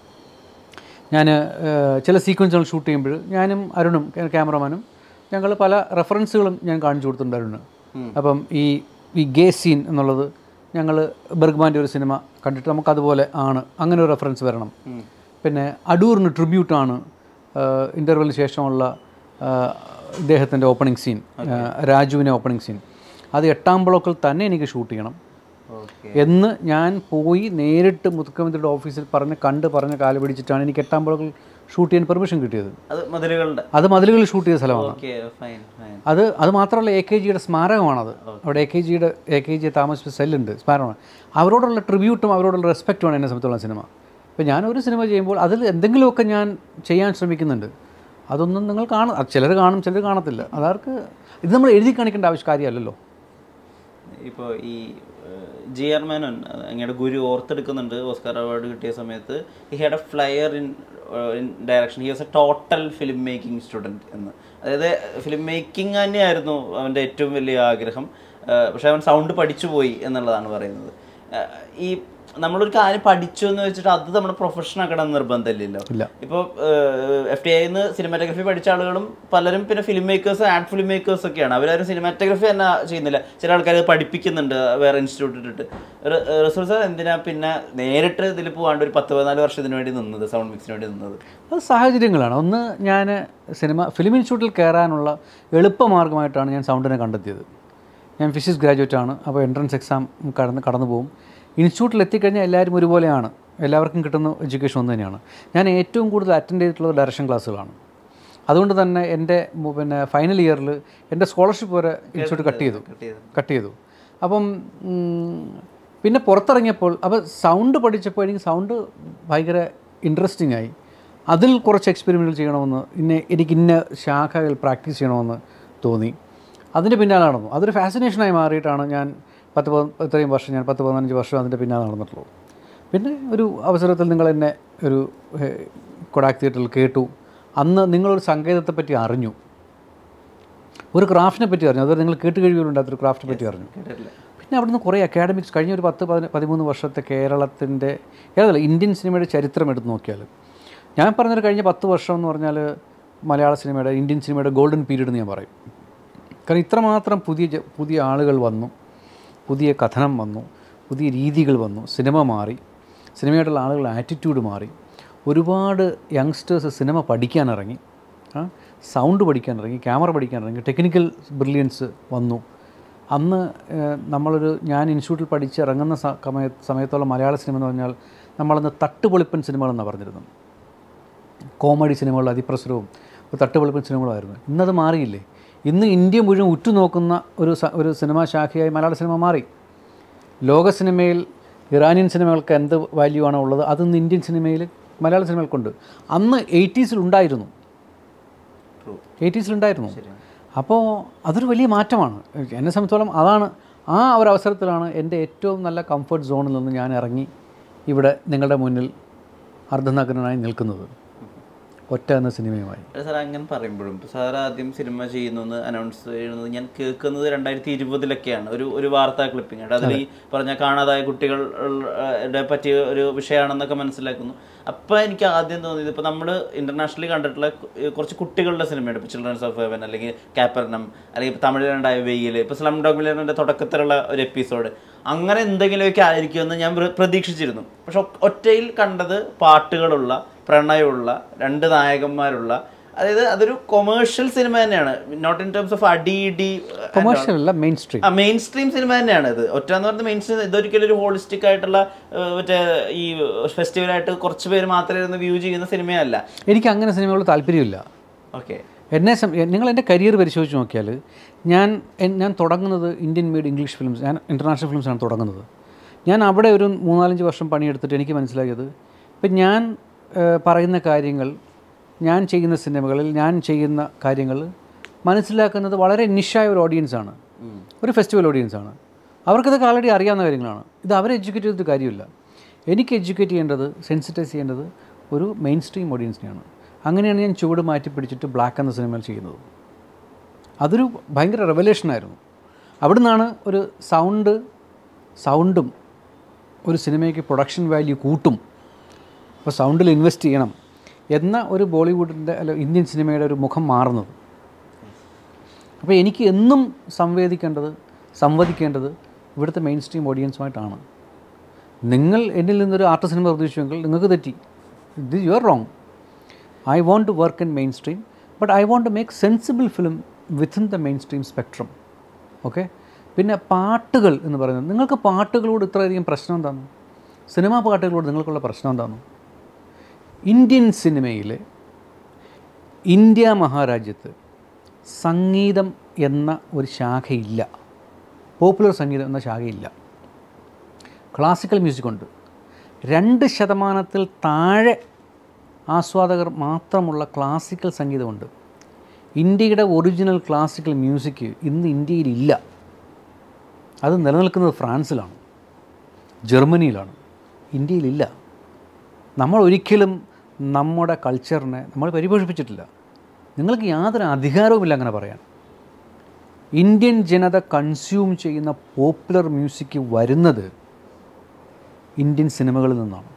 ഞാൻ ചില സീക്വൻസുകൾ ഷൂട്ട് ചെയ്യുമ്പോൾ ഞാനും അരുണും ക്യാമറമാനും ഞങ്ങൾ പല റെഫറൻസുകളും ഞാൻ കാണിച്ചു കൊടുത്തിട്ടുണ്ട് അരുണ്. അപ്പം ഈ ഈ ഗേ സീൻ എന്നുള്ളത് ഞങ്ങൾ ബർഗ്മാൻ്റെ ഒരു സിനിമ കണ്ടിട്ട് നമുക്കതുപോലെ ആണ്, അങ്ങനെ ഒരു റെഫറൻസ് വരണം. പിന്നെ അടൂറിന് ട്രിബ്യൂട്ടാണ് ഇൻ്റർവെല്ലിന് ശേഷമുള്ള ഇദ്ദേഹത്തിൻ്റെ ഓപ്പണിംഗ് സീൻ, രാജുവിനെ ഓപ്പണിംഗ് സീൻ. അത് എട്ടാം ബ്ലോക്കിൽ തന്നെ എനിക്ക് ഷൂട്ട് ചെയ്യണം എന്ന് ഞാൻ പോയി നേരിട്ട് മുഖ്യമന്ത്രിയുടെ ഓഫീസിൽ പറഞ്ഞ് കണ്ട് പറഞ്ഞ് കാല് പിടിച്ചിട്ടാണ് എനിക്ക് എട്ടാം ബ്ലോക്കിൽ ഷൂട്ട് ചെയ്യാൻ പെർമിഷൻ കിട്ടിയത്. അത് മതിലുകളിൽ ഷൂട്ട് ചെയ്ത സ്ഥലമാണ്. അത് അത് മാത്രമല്ല, എ കെ ജിയുടെ സ്മാരകമാണത്. അവിടെ എ കെ ജിയുടെ എ കെ ജി താമസിച്ച സെല്ലുണ്ട്, സ്മാരകമാണ്. അവരോടുള്ള ട്രിബ്യൂട്ടും അവരോടുള്ള റെസ്പെക്റ്റുമാണ് എന്നെ സംബന്ധിച്ചുള്ള സിനിമ. ഇപ്പോൾ ഞാനൊരു സിനിമ ചെയ്യുമ്പോൾ അതിൽ എന്തെങ്കിലുമൊക്കെ ഞാൻ ചെയ്യാൻ ശ്രമിക്കുന്നുണ്ട്. അതൊന്നും നിങ്ങൾ കാണും, ചിലർ കാണും ചിലർ കാണത്തില്ല. അതവർക്ക് ഇത് നമ്മൾ എഴുതി കാണിക്കേണ്ട ആവശ്യം കാര്യമല്ലല്ലോ. ഇപ്പോൾ ഈ ജി ആർ മേനോൻ അങ്ങയുടെ ഗുരു ഓർത്തെടുക്കുന്നുണ്ട് ഓസ്കാർ അവാർഡ് കിട്ടിയ സമയത്ത്. He had a flair in in direction. He was a total film making student എന്ന്. അതായത് ഫിലിം മേക്കിംഗ് തന്നെയായിരുന്നു അവൻ്റെ ഏറ്റവും വലിയ ആഗ്രഹം. പക്ഷേ അവൻ സൗണ്ട് പഠിച്ചു പോയി എന്നുള്ളതാണ് പറയുന്നത്. ഈ നമ്മളൊരു കാര്യം പഠിച്ചു എന്ന് വെച്ചിട്ട് അത് നമ്മുടെ പ്രൊഫഷൻ ആക്കണം നിർബന്ധമില്ലല്ലോ. ഇപ്പോൾ എഫ് ടി ഐന്ന് സിനിമാറ്റോഗ്രഫി പഠിച്ച ആളുകളും പലരും പിന്നെ film makers ad film makers ഒക്കെയാണ്. അവരാരും സിനിമാറ്റോഗ്രഫി തന്നെ ചെയ്യുന്നില്ല. ചില ആൾക്കാർ പഠിപ്പിക്കുന്നുണ്ട് വേറെ ഇൻസ്റ്റിറ്റ്യൂട്ട് ഇട്ടിട്ട്. റസൂൽ സാർ എന്തിനാ പിന്നെ നേരിട്ട് ഇതിൽ പോകാണ്ട് ഒരു പത്ത് പതിനാല് വർഷത്തിന് വേണ്ടി നിന്നത്, സൗണ്ട് മിക്സിന് വേണ്ടി നിന്നത്? അത് സാഹചര്യങ്ങളാണ്. ഒന്ന്, ഞാൻ സിനിമ ഫിലിം ഇൻസ്റ്റിറ്റ്യൂട്ടിൽ കയറാനുള്ള എളുപ്പമാർഗ്ഗമായിട്ടാണ് ഞാൻ സൗണ്ടിനെ കണ്ടെത്തിയത്. ഞാൻ ഫിസിക്സ് ഗ്രാജുവേറ്റ് ആണ്. അപ്പോൾ എൻട്രൻസ് എക്സാം കടന്ന് കടന്നു പോകും. ഇൻസ്റ്റിറ്റ്യൂട്ടിൽ എത്തിക്കഴിഞ്ഞാൽ എല്ലാവരും ഒരുപോലെയാണ്, എല്ലാവർക്കും കിട്ടുന്ന എഡ്യൂക്കേഷൻ ഒന്ന് തന്നെയാണ്. ഞാൻ ഏറ്റവും കൂടുതൽ അറ്റൻഡ് ചെയ്തിട്ടുള്ളത് ഡയറക്ഷൻ ക്ലാസ്സുകളാണ്. അതുകൊണ്ട് തന്നെ എൻ്റെ പിന്നെ ഫൈനൽ ഇയറിൽ എൻ്റെ സ്കോളർഷിപ്പ് വരെ ഇൻസ്റ്റിറ്റ്യൂട്ട് കട്ട് ചെയ്തു കട്ട് ചെയ്തു അപ്പം പിന്നെ പുറത്തിറങ്ങിയപ്പോൾ അപ്പോൾ സൗണ്ട് പഠിച്ചപ്പോൾ എനിക്ക് സൗണ്ട് ഭയങ്കര ഇൻട്രസ്റ്റിംഗ് ആയി. അതിൽ കുറച്ച് എക്സ്പെരിമെൻറ്റുകൾ ചെയ്യണമെന്ന്, ഇന്ന എനിക്ക് ഇന്ന ശാഖകൾ പ്രാക്ടീസ് ചെയ്യണമെന്ന് തോന്നി. അതിൻ്റെ പിന്നാലെ നടന്നു. അതൊരു ഫാസിനേഷനായി മാറിയിട്ടാണ് ഞാൻ പത്ത് പ ഇത്രയും വർഷം ഞാൻ പത്ത് പതിനഞ്ച് വർഷം അതിൻ്റെ പിന്നാലെ നടന്നിട്ടുള്ളൂ. പിന്നെ ഒരു അവസരത്തിൽ നിങ്ങൾ എന്നെ ഒരു കൊഡാക് തിയേറ്ററിൽ കേട്ടു. അന്ന് നിങ്ങളൊരു സംഗീതത്തെപ്പറ്റി അറിഞ്ഞു, ഒരു ക്രാഫ്റ്റിനെ പറ്റി അറിഞ്ഞു. അതുപോലെ നിങ്ങൾ കേട്ട് കഴിവുകളുണ്ടാത്തൊരു ക്രാഫ്റ്റിനെ പറ്റി അറിഞ്ഞു. പിന്നെ അവിടുന്ന് കുറേ അക്കാഡമിക്സ് കഴിഞ്ഞ ഒരു പത്ത് പതി പതിമൂന്ന് വർഷത്തെ കേരളത്തിൻ്റെ കേരളത്തിലെ ഇന്ത്യൻ സിനിമയുടെ ചരിത്രം എടുത്ത് നോക്കിയാൽ, ഞാൻ പറഞ്ഞൊരു കഴിഞ്ഞ പത്ത് വർഷം എന്ന് പറഞ്ഞാൽ മലയാള സിനിമയുടെ ഇന്ത്യൻ സിനിമയുടെ ഗോൾഡൻ പീരീഡ് എന്ന് ഞാൻ പറയും. കാരണം ഇത്രമാത്രം പുതിയ പുതിയ ആളുകൾ വന്നു, പുതിയ കഥനം വന്നു, പുതിയ രീതികൾ വന്നു, സിനിമ മാറി, സിനിമയായിട്ടുള്ള ആളുകളുടെ ആറ്റിറ്റ്യൂഡ് മാറി. ഒരുപാട് യങ്സ്റ്റേഴ്സ് സിനിമ പഠിക്കാനിറങ്ങി, സൗണ്ട് പഠിക്കാനിറങ്ങി, ക്യാമറ പഠിക്കാനിറങ്ങി, ടെക്നിക്കൽ ബ്രില്യൻസ് വന്നു. അന്ന് നമ്മളൊരു ഞാൻ ഇൻസ്റ്റിറ്റ്യൂട്ടിൽ പഠിച്ച് ഇറങ്ങുന്ന സമയ സമയത്തുള്ള മലയാള സിനിമ എന്ന് പറഞ്ഞാൽ നമ്മളന്ന് തട്ടുപൊളിപ്പൻ സിനിമകളെന്നാണ് പറഞ്ഞിരുന്നത്. കോമഡി സിനിമകളുടെ അതിപ്രസരവും ഒരു തട്ടുപൊളിപ്പൻ സിനിമകളായിരുന്നു. ഇന്നത് മാറിയില്ലേ? ഇന്ന് ഇന്ത്യ മുഴുവൻ ഉറ്റുനോക്കുന്ന ഒരു ഒരു സിനിമാ ശാഖയായി മലയാള സിനിമ മാറി. ലോക സിനിമയിൽ ഇറാനിയൻ സിനിമകൾക്ക് എന്ത് വാല്യൂ ആണോ ഉള്ളത്, അതിന്ന് ഇന്ത്യൻ സിനിമയിൽ മലയാള സിനിമകൾക്കുണ്ട്. അന്ന് എയ്റ്റീസിലുണ്ടായിരുന്നു എയ്റ്റീസിലുണ്ടായിരുന്നു അപ്പോൾ അതൊരു വലിയ മാറ്റമാണ്. എന്നെ സംബന്ധിച്ചോളം അതാണ്, ആ ഒരു അവസരത്തിലാണ് എൻ്റെ ഏറ്റവും നല്ല കംഫർട്ട് സോണിൽ നിന്ന് ഞാൻ ഇറങ്ങി ഇവിടെ നിങ്ങളുടെ മുന്നിൽ അർദ്ധനഗ്നനായി നിൽക്കുന്നത് ഒറ്റ എന്ന സിനിമയുമായി. സാർ അങ്ങനെ പറയുമ്പോഴും സാർ ആദ്യം സിനിമ ചെയ്യുന്നു എന്ന് അനൗൺസ് ചെയ്യുന്നത് ഞാൻ കേൾക്കുന്നത് രണ്ടായിരത്തി ഇരുപതിലൊക്കെയാണ്. ഒരു ഒരു വാർത്താ ക്ലിപ്പിംഗ് ആയിട്ട് അതിൽ ഈ പറഞ്ഞ കാണാതായ കുട്ടികളുടെ പറ്റിയ ഒരു വിഷയമാണെന്നൊക്കെ മനസ്സിലാക്കുന്നു. അപ്പോൾ എനിക്ക് ആദ്യം തോന്നിയത്, ഇപ്പോൾ നമ്മൾ ഇൻ്റർനാഷണലി കണ്ടിട്ടുള്ള കുറച്ച് കുട്ടികളുടെ സിനിമയുണ്ട്, ഇപ്പോൾ ചിൽഡ്രൻസ് ഓഫ് ഹെവൻ അല്ലെങ്കിൽ കാപ്പർനം, അല്ലെങ്കിൽ ഇപ്പോൾ തമിഴിലുണ്ടായ വെയിൽ, ഇപ്പോൾ സ്ലം ഡോഗ് മില്ലിയറിൻ്റെ തുടക്കത്തിലുള്ള ഒരു എപ്പിസോഡ്, അങ്ങനെ എന്തെങ്കിലുമൊക്കെ ആയിരിക്കുമെന്ന് ഞാൻ പ്രതീക്ഷിച്ചിരുന്നു. പക്ഷെ ഒറ്റയിൽ കണ്ടത് പാട്ടുകളുള്ള, പ്രണയമുള്ള, രണ്ട് നായകന്മാരുള്ള, അതായത് അതൊരു കൊമേഴ്ഷ്യൽ സിനിമ തന്നെയാണ്. നോട്ട് ഇൻ ടേംസ് ഓഫ് അടി ഇടി, കൊമേഴ്ഷ്യൽ അല്ല, മെയിൻ സ്ട്രീം ആ മെയിൻ സ്ട്രീം സിനിമ തന്നെയാണ് ഇത്. ഒറ്റ എന്ന് പറയുന്നത് മെയിൻ സ്ട്രീം. ഇതൊരിക്കലും ഒരു ഹോളിസ്റ്റിക് ആയിട്ടുള്ള മറ്റേ ഈ ഫെസ്റ്റിവലായിട്ട് കുറച്ച് പേര് മാത്രമേ ഇരുന്ന് വ്യൂ ചെയ്യുന്ന സിനിമയല്ല. എനിക്ക് അങ്ങനെ സിനിമകൾ താല്പര്യമില്ല. ഓക്കെ, എന്നെ നിങ്ങൾ എൻ്റെ കരിയർ പരിശോധിച്ച് നോക്കിയാൽ ഞാൻ ഞാൻ തുടങ്ങുന്നത് ഇന്ത്യൻ മെയ്ഡ് ഇംഗ്ലീഷ് ഫിലിംസ്, ഞാൻ ഇൻ്റർനാഷണൽ ഫിലിംസാണ് തുടങ്ങുന്നത്. ഞാൻ അവിടെ ഒരു മൂന്നാലഞ്ച് വർഷം പണിയെടുത്തിട്ട് എനിക്ക് മനസ്സിലാക്കിയത്, ഇപ്പം ഞാൻ പറയുന്ന കാര്യങ്ങൾ, ഞാൻ ചെയ്യുന്ന സിനിമകളിൽ ഞാൻ ചെയ്യുന്ന കാര്യങ്ങൾ മനസ്സിലാക്കുന്നത് വളരെ നിഷായ ഒരു ഓഡിയൻസാണ്, ഒരു ഫെസ്റ്റിവൽ ഓഡിയൻസാണ്. അവർക്കിതൊക്കെ ആൾറെഡി അറിയാവുന്ന കാര്യങ്ങളാണ്. ഇത് അവരെ എഡ്യൂക്കേറ്റ് ചെയ്തിട്ട് കാര്യമില്ല. എനിക്ക് എഡ്യൂക്കേറ്റ് ചെയ്യേണ്ടത്, സെൻസിറ്റൈസ് ചെയ്യേണ്ടത് ഒരു മെയിൻ സ്ട്രീം ഓഡിയൻസിനെയാണ്. അങ്ങനെയാണ് ഞാൻ ചുവട് മാറ്റി പിടിച്ചിട്ട് ബ്ലാക്ക് എന്ന സിനിമയിൽ ചെയ്യുന്നത്. അതൊരു ഭയങ്കര റെവലേഷനായിരുന്നു. അവിടെ നിന്നാണ് ഒരു സൗണ്ട് സൗണ്ടും ഒരു സിനിമയ്ക്ക് പ്രൊഡക്ഷൻ വാല്യൂ കൂട്ടും, അപ്പോൾ സൗണ്ടിൽ ഇൻവെസ്റ്റ് ചെയ്യണം എന്ന ഒരു ബോളിവുഡിൻ്റെ അല്ല ഇന്ത്യൻ സിനിമയുടെ ഒരു മുഖം മാറുന്നത്. അപ്പോൾ എനിക്ക് എന്നും സംവേദിക്കേണ്ടത് സംവദിക്കേണ്ടത് ഇവിടുത്തെ മെയിൻ സ്ട്രീം ഓഡിയൻസുമായിട്ടാണ്. നിങ്ങൾ എന്നിൽ നിന്നൊരു ആർട്ട് സിനിമ പ്രതീക്ഷിച്ചെങ്കിൽ നിങ്ങൾക്ക് തെറ്റി. This you are wrong. I want to work in mainstream, but I want to make sensible film within the mainstream spectrum. Okay. പിന്നെ പാട്ടുകൾ എന്ന് പറയുന്നത്, നിങ്ങൾക്ക് പാട്ടുകളോട് ഇത്രയധികം പ്രശ്നം എന്താണ്? സിനിമാ പാട്ടുകളോട് നിങ്ങൾക്കുള്ള പ്രശ്നം എന്താണ്? ഇന്ത്യൻ സിനിമയിൽ, ഇന്ത്യ മഹാരാജ്യത്ത് സംഗീതം എന്ന ഒരു ശാഖയില്ല, പോപ്പുലർ സംഗീതം എന്ന ശാഖയില്ല. ക്ലാസിക്കൽ മ്യൂസിക്കുണ്ട്. രണ്ട് ശതമാനത്തിൽ താഴെ ആസ്വാദകർ മാത്രമുള്ള ക്ലാസിക്കൽ സംഗീതമുണ്ട്. ഇന്ത്യയുടെ ഒറിജിനൽ ക്ലാസിക്കൽ മ്യൂസിക് ഇന്ന് ഇന്ത്യയിലില്ല. അത് നിലനിൽക്കുന്നത് ഫ്രാൻസിലാണ്, ജർമ്മനിയിലാണ്, ഇന്ത്യയിലില്ല. നമ്മൾ ഒരിക്കലും നമ്മുടെ കൾച്ചറിനെ നമ്മൾ പരിപോഷിപ്പിച്ചിട്ടില്ല. നിങ്ങൾക്ക് യാതൊരു അധികാരവുമില്ല അങ്ങനെ പറയാൻ. ഇന്ത്യൻ ജനത കൺസ്യൂം ചെയ്യുന്ന പോപ്പുലർ മ്യൂസിക് വരുന്നത് ഇന്ത്യൻ സിനിമകളിൽ നിന്നാണ്.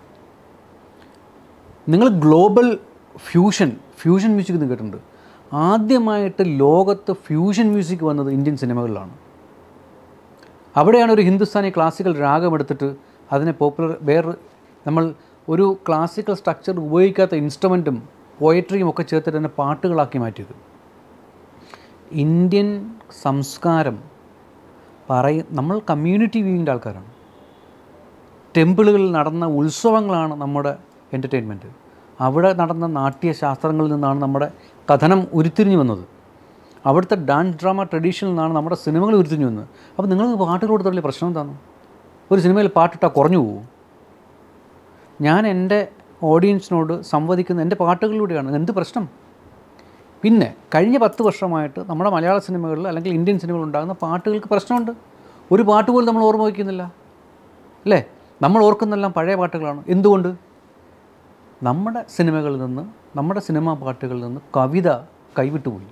നിങ്ങൾ ഗ്ലോബൽ ഫ്യൂഷൻ ഫ്യൂഷൻ മ്യൂസിക് എന്ന് കേട്ടിട്ടുണ്ട്. ആദ്യമായിട്ട് ലോകത്ത് ഫ്യൂഷൻ മ്യൂസിക് വന്നത് ഇന്ത്യൻ സിനിമകളിലാണ്. അവിടെയാണ് ഒരു ഹിന്ദുസ്ഥാനി ക്ലാസിക്കൽ രാഗമെടുത്തിട്ട് അതിനെ പോപ്പുലർ വേറെ നമ്മൾ ഒരു ക്ലാസിക്കൽ സ്ട്രക്ചർ ഉപയോഗിക്കാത്ത ഇൻസ്ട്രുമെൻറ്റും പോയട്രിയും ഒക്കെ ചേർത്തിട്ട് തന്നെ പാട്ടുകളാക്കി മാറ്റിയത്. ഇന്ത്യൻ സംസ്കാരം പറയ നമ്മൾ കമ്മ്യൂണിറ്റി വ്യൂവിൻ്റെ ആൾക്കാരാണ്. ടെമ്പിളുകളിൽ നടന്ന ഉത്സവങ്ങളാണ് നമ്മുടെ എൻ്റർടൈൻമെൻറ്റ്. അവിടെ നടന്ന നാട്യശാസ്ത്രങ്ങളിൽ നിന്നാണ് നമ്മുടെ കഥനം ഉരുത്തിരിഞ്ഞു വന്നത്. അവിടുത്തെ ഡാൻസ് ഡ്രാമ ട്രഡീഷനിൽ നിന്നാണ് നമ്മുടെ സിനിമകൾ ഉരുത്തിരിഞ്ഞു വന്നത്. അപ്പോൾ നിങ്ങൾക്ക് പാട്ട് കൊടുത്തല്ലേ പ്രശ്നം എന്താണ്? ഒരു സിനിമയിൽ പാട്ടിട്ടാൽ കുറഞ്ഞു പോകും. ഞാൻ എൻ്റെ ഓഡിയൻസിനോട് സംവദിക്കുന്ന എൻ്റെ പാട്ടുകളിലൂടെയാണ്. എന്ത് പ്രശ്നം? പിന്നെ കഴിഞ്ഞ പത്ത് വർഷമായിട്ട് നമ്മുടെ മലയാള സിനിമകളിൽ അല്ലെങ്കിൽ ഇന്ത്യൻ സിനിമകളിൽ ഉണ്ടാകുന്ന പാട്ടുകൾക്ക് പ്രശ്നമുണ്ട്. ഒരു പാട്ട് പോലും നമ്മൾ ഓർമ്മ വയ്ക്കുന്നില്ല അല്ലേ? നമ്മൾ ഓർക്കുന്നെല്ലാം പഴയ പാട്ടുകളാണ്. എന്തുകൊണ്ട്? നമ്മുടെ സിനിമകളിൽ നിന്ന് നമ്മുടെ സിനിമാ പാട്ടുകളിൽ നിന്ന് കവിത കൈവിട്ടുപോയി,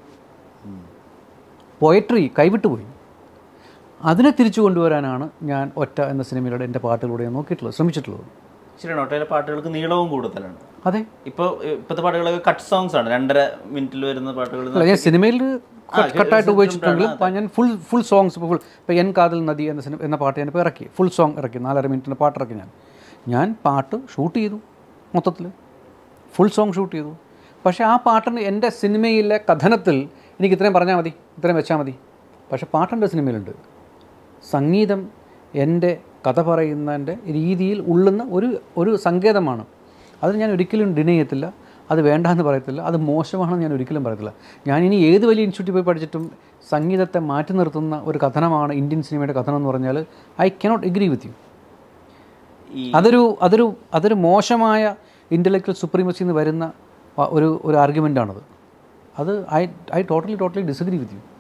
പോയട്രി കൈവിട്ടുപോയി. അതിനെ തിരിച്ചു കൊണ്ടുവരാനാണ് ഞാൻ ഒറ്റ എന്ന സിനിമയിലൂടെ എൻ്റെ പാട്ടുകളിലൂടെ നോക്കിയിട്ടുള്ളത്, ശ്രമിച്ചിട്ടുള്ളത്. ശരിയാണ്. ഒറ്റയിലെ പാട്ടുകൾക്ക് നീളവും കൂടുതലാണ്. അതെ, ഇപ്പോൾ ഇപ്പോഴത്തെ പാട്ടുകളൊക്കെ കട്ട് സോങ്സ് ആണ്, രണ്ടര മിനിറ്റിൽ വരുന്ന പാട്ടുകൾ. ഞാൻ സിനിമയിൽ കട്ടായിട്ട് ഉപയോഗിച്ചിട്ടുണ്ടെങ്കിലും ഞാൻ ഫുൾ ഫുൾ സോങ്സ് ഇപ്പോൾ ഫുൾ ഇപ്പോൾ എൻ കാതൽ നദി എന്ന സിനിമ എന്ന പാട്ട് ഞാനിപ്പോൾ ഇറക്കി, ഫുൾ സോങ് ഇറക്കി, നാലര മിനിറ്റിൻ്റെ പാട്ട് ഇറക്കി. ഞാൻ ഞാൻ പാട്ട് ഷൂട്ട് ചെയ്തു, മൊത്തത്തിൽ ഫുൾ സോങ് ഷൂട്ട് ചെയ്തു. പക്ഷേ ആ പാട്ടിന് എൻ്റെ സിനിമയിലെ കഥനത്തിൽ എനിക്ക് ഇത്രയും പറഞ്ഞാൽ മതി, ഇത്രയും വെച്ചാൽ മതി. പക്ഷേ പാട്ടെൻ്റെ സിനിമയിലുണ്ട്. സംഗീതം എൻ്റെ കഥ പറയുന്നതിൻ്റെ രീതിയിൽ ഉള്ളുന്ന ഒരു ഒരു സങ്കേതമാണ്. അത് ഞാൻ ഒരിക്കലും ഡിനൈ ചെയ്യത്തില്ല, അത് വേണ്ടാന്ന് പറയത്തില്ല, അത് മോശമാണെന്ന് ഞാൻ ഒരിക്കലും പറയത്തില്ല. ഞാൻ ഇനി ഏത് വലിയ ഇൻസ്റ്റിറ്റ്യൂട്ടിൽ പോയി പഠിച്ചിട്ടും സംഗീതത്തെ മാറ്റി നിർത്തുന്ന ഒരു കഥനമാണ് ഇന്ത്യൻ സിനിമയുടെ കഥനം എന്ന് പറഞ്ഞാൽ I cannot agree with you. അതൊരു അതൊരു അതൊരു മോശമായ ഇൻ്റലക്ച്വൽ സുപ്രീമസി എന്ന് വരുന്ന ഒരു ഒരു ആർഗ്യുമെൻ്റാണത്. അത് I I totally totally disagree with U.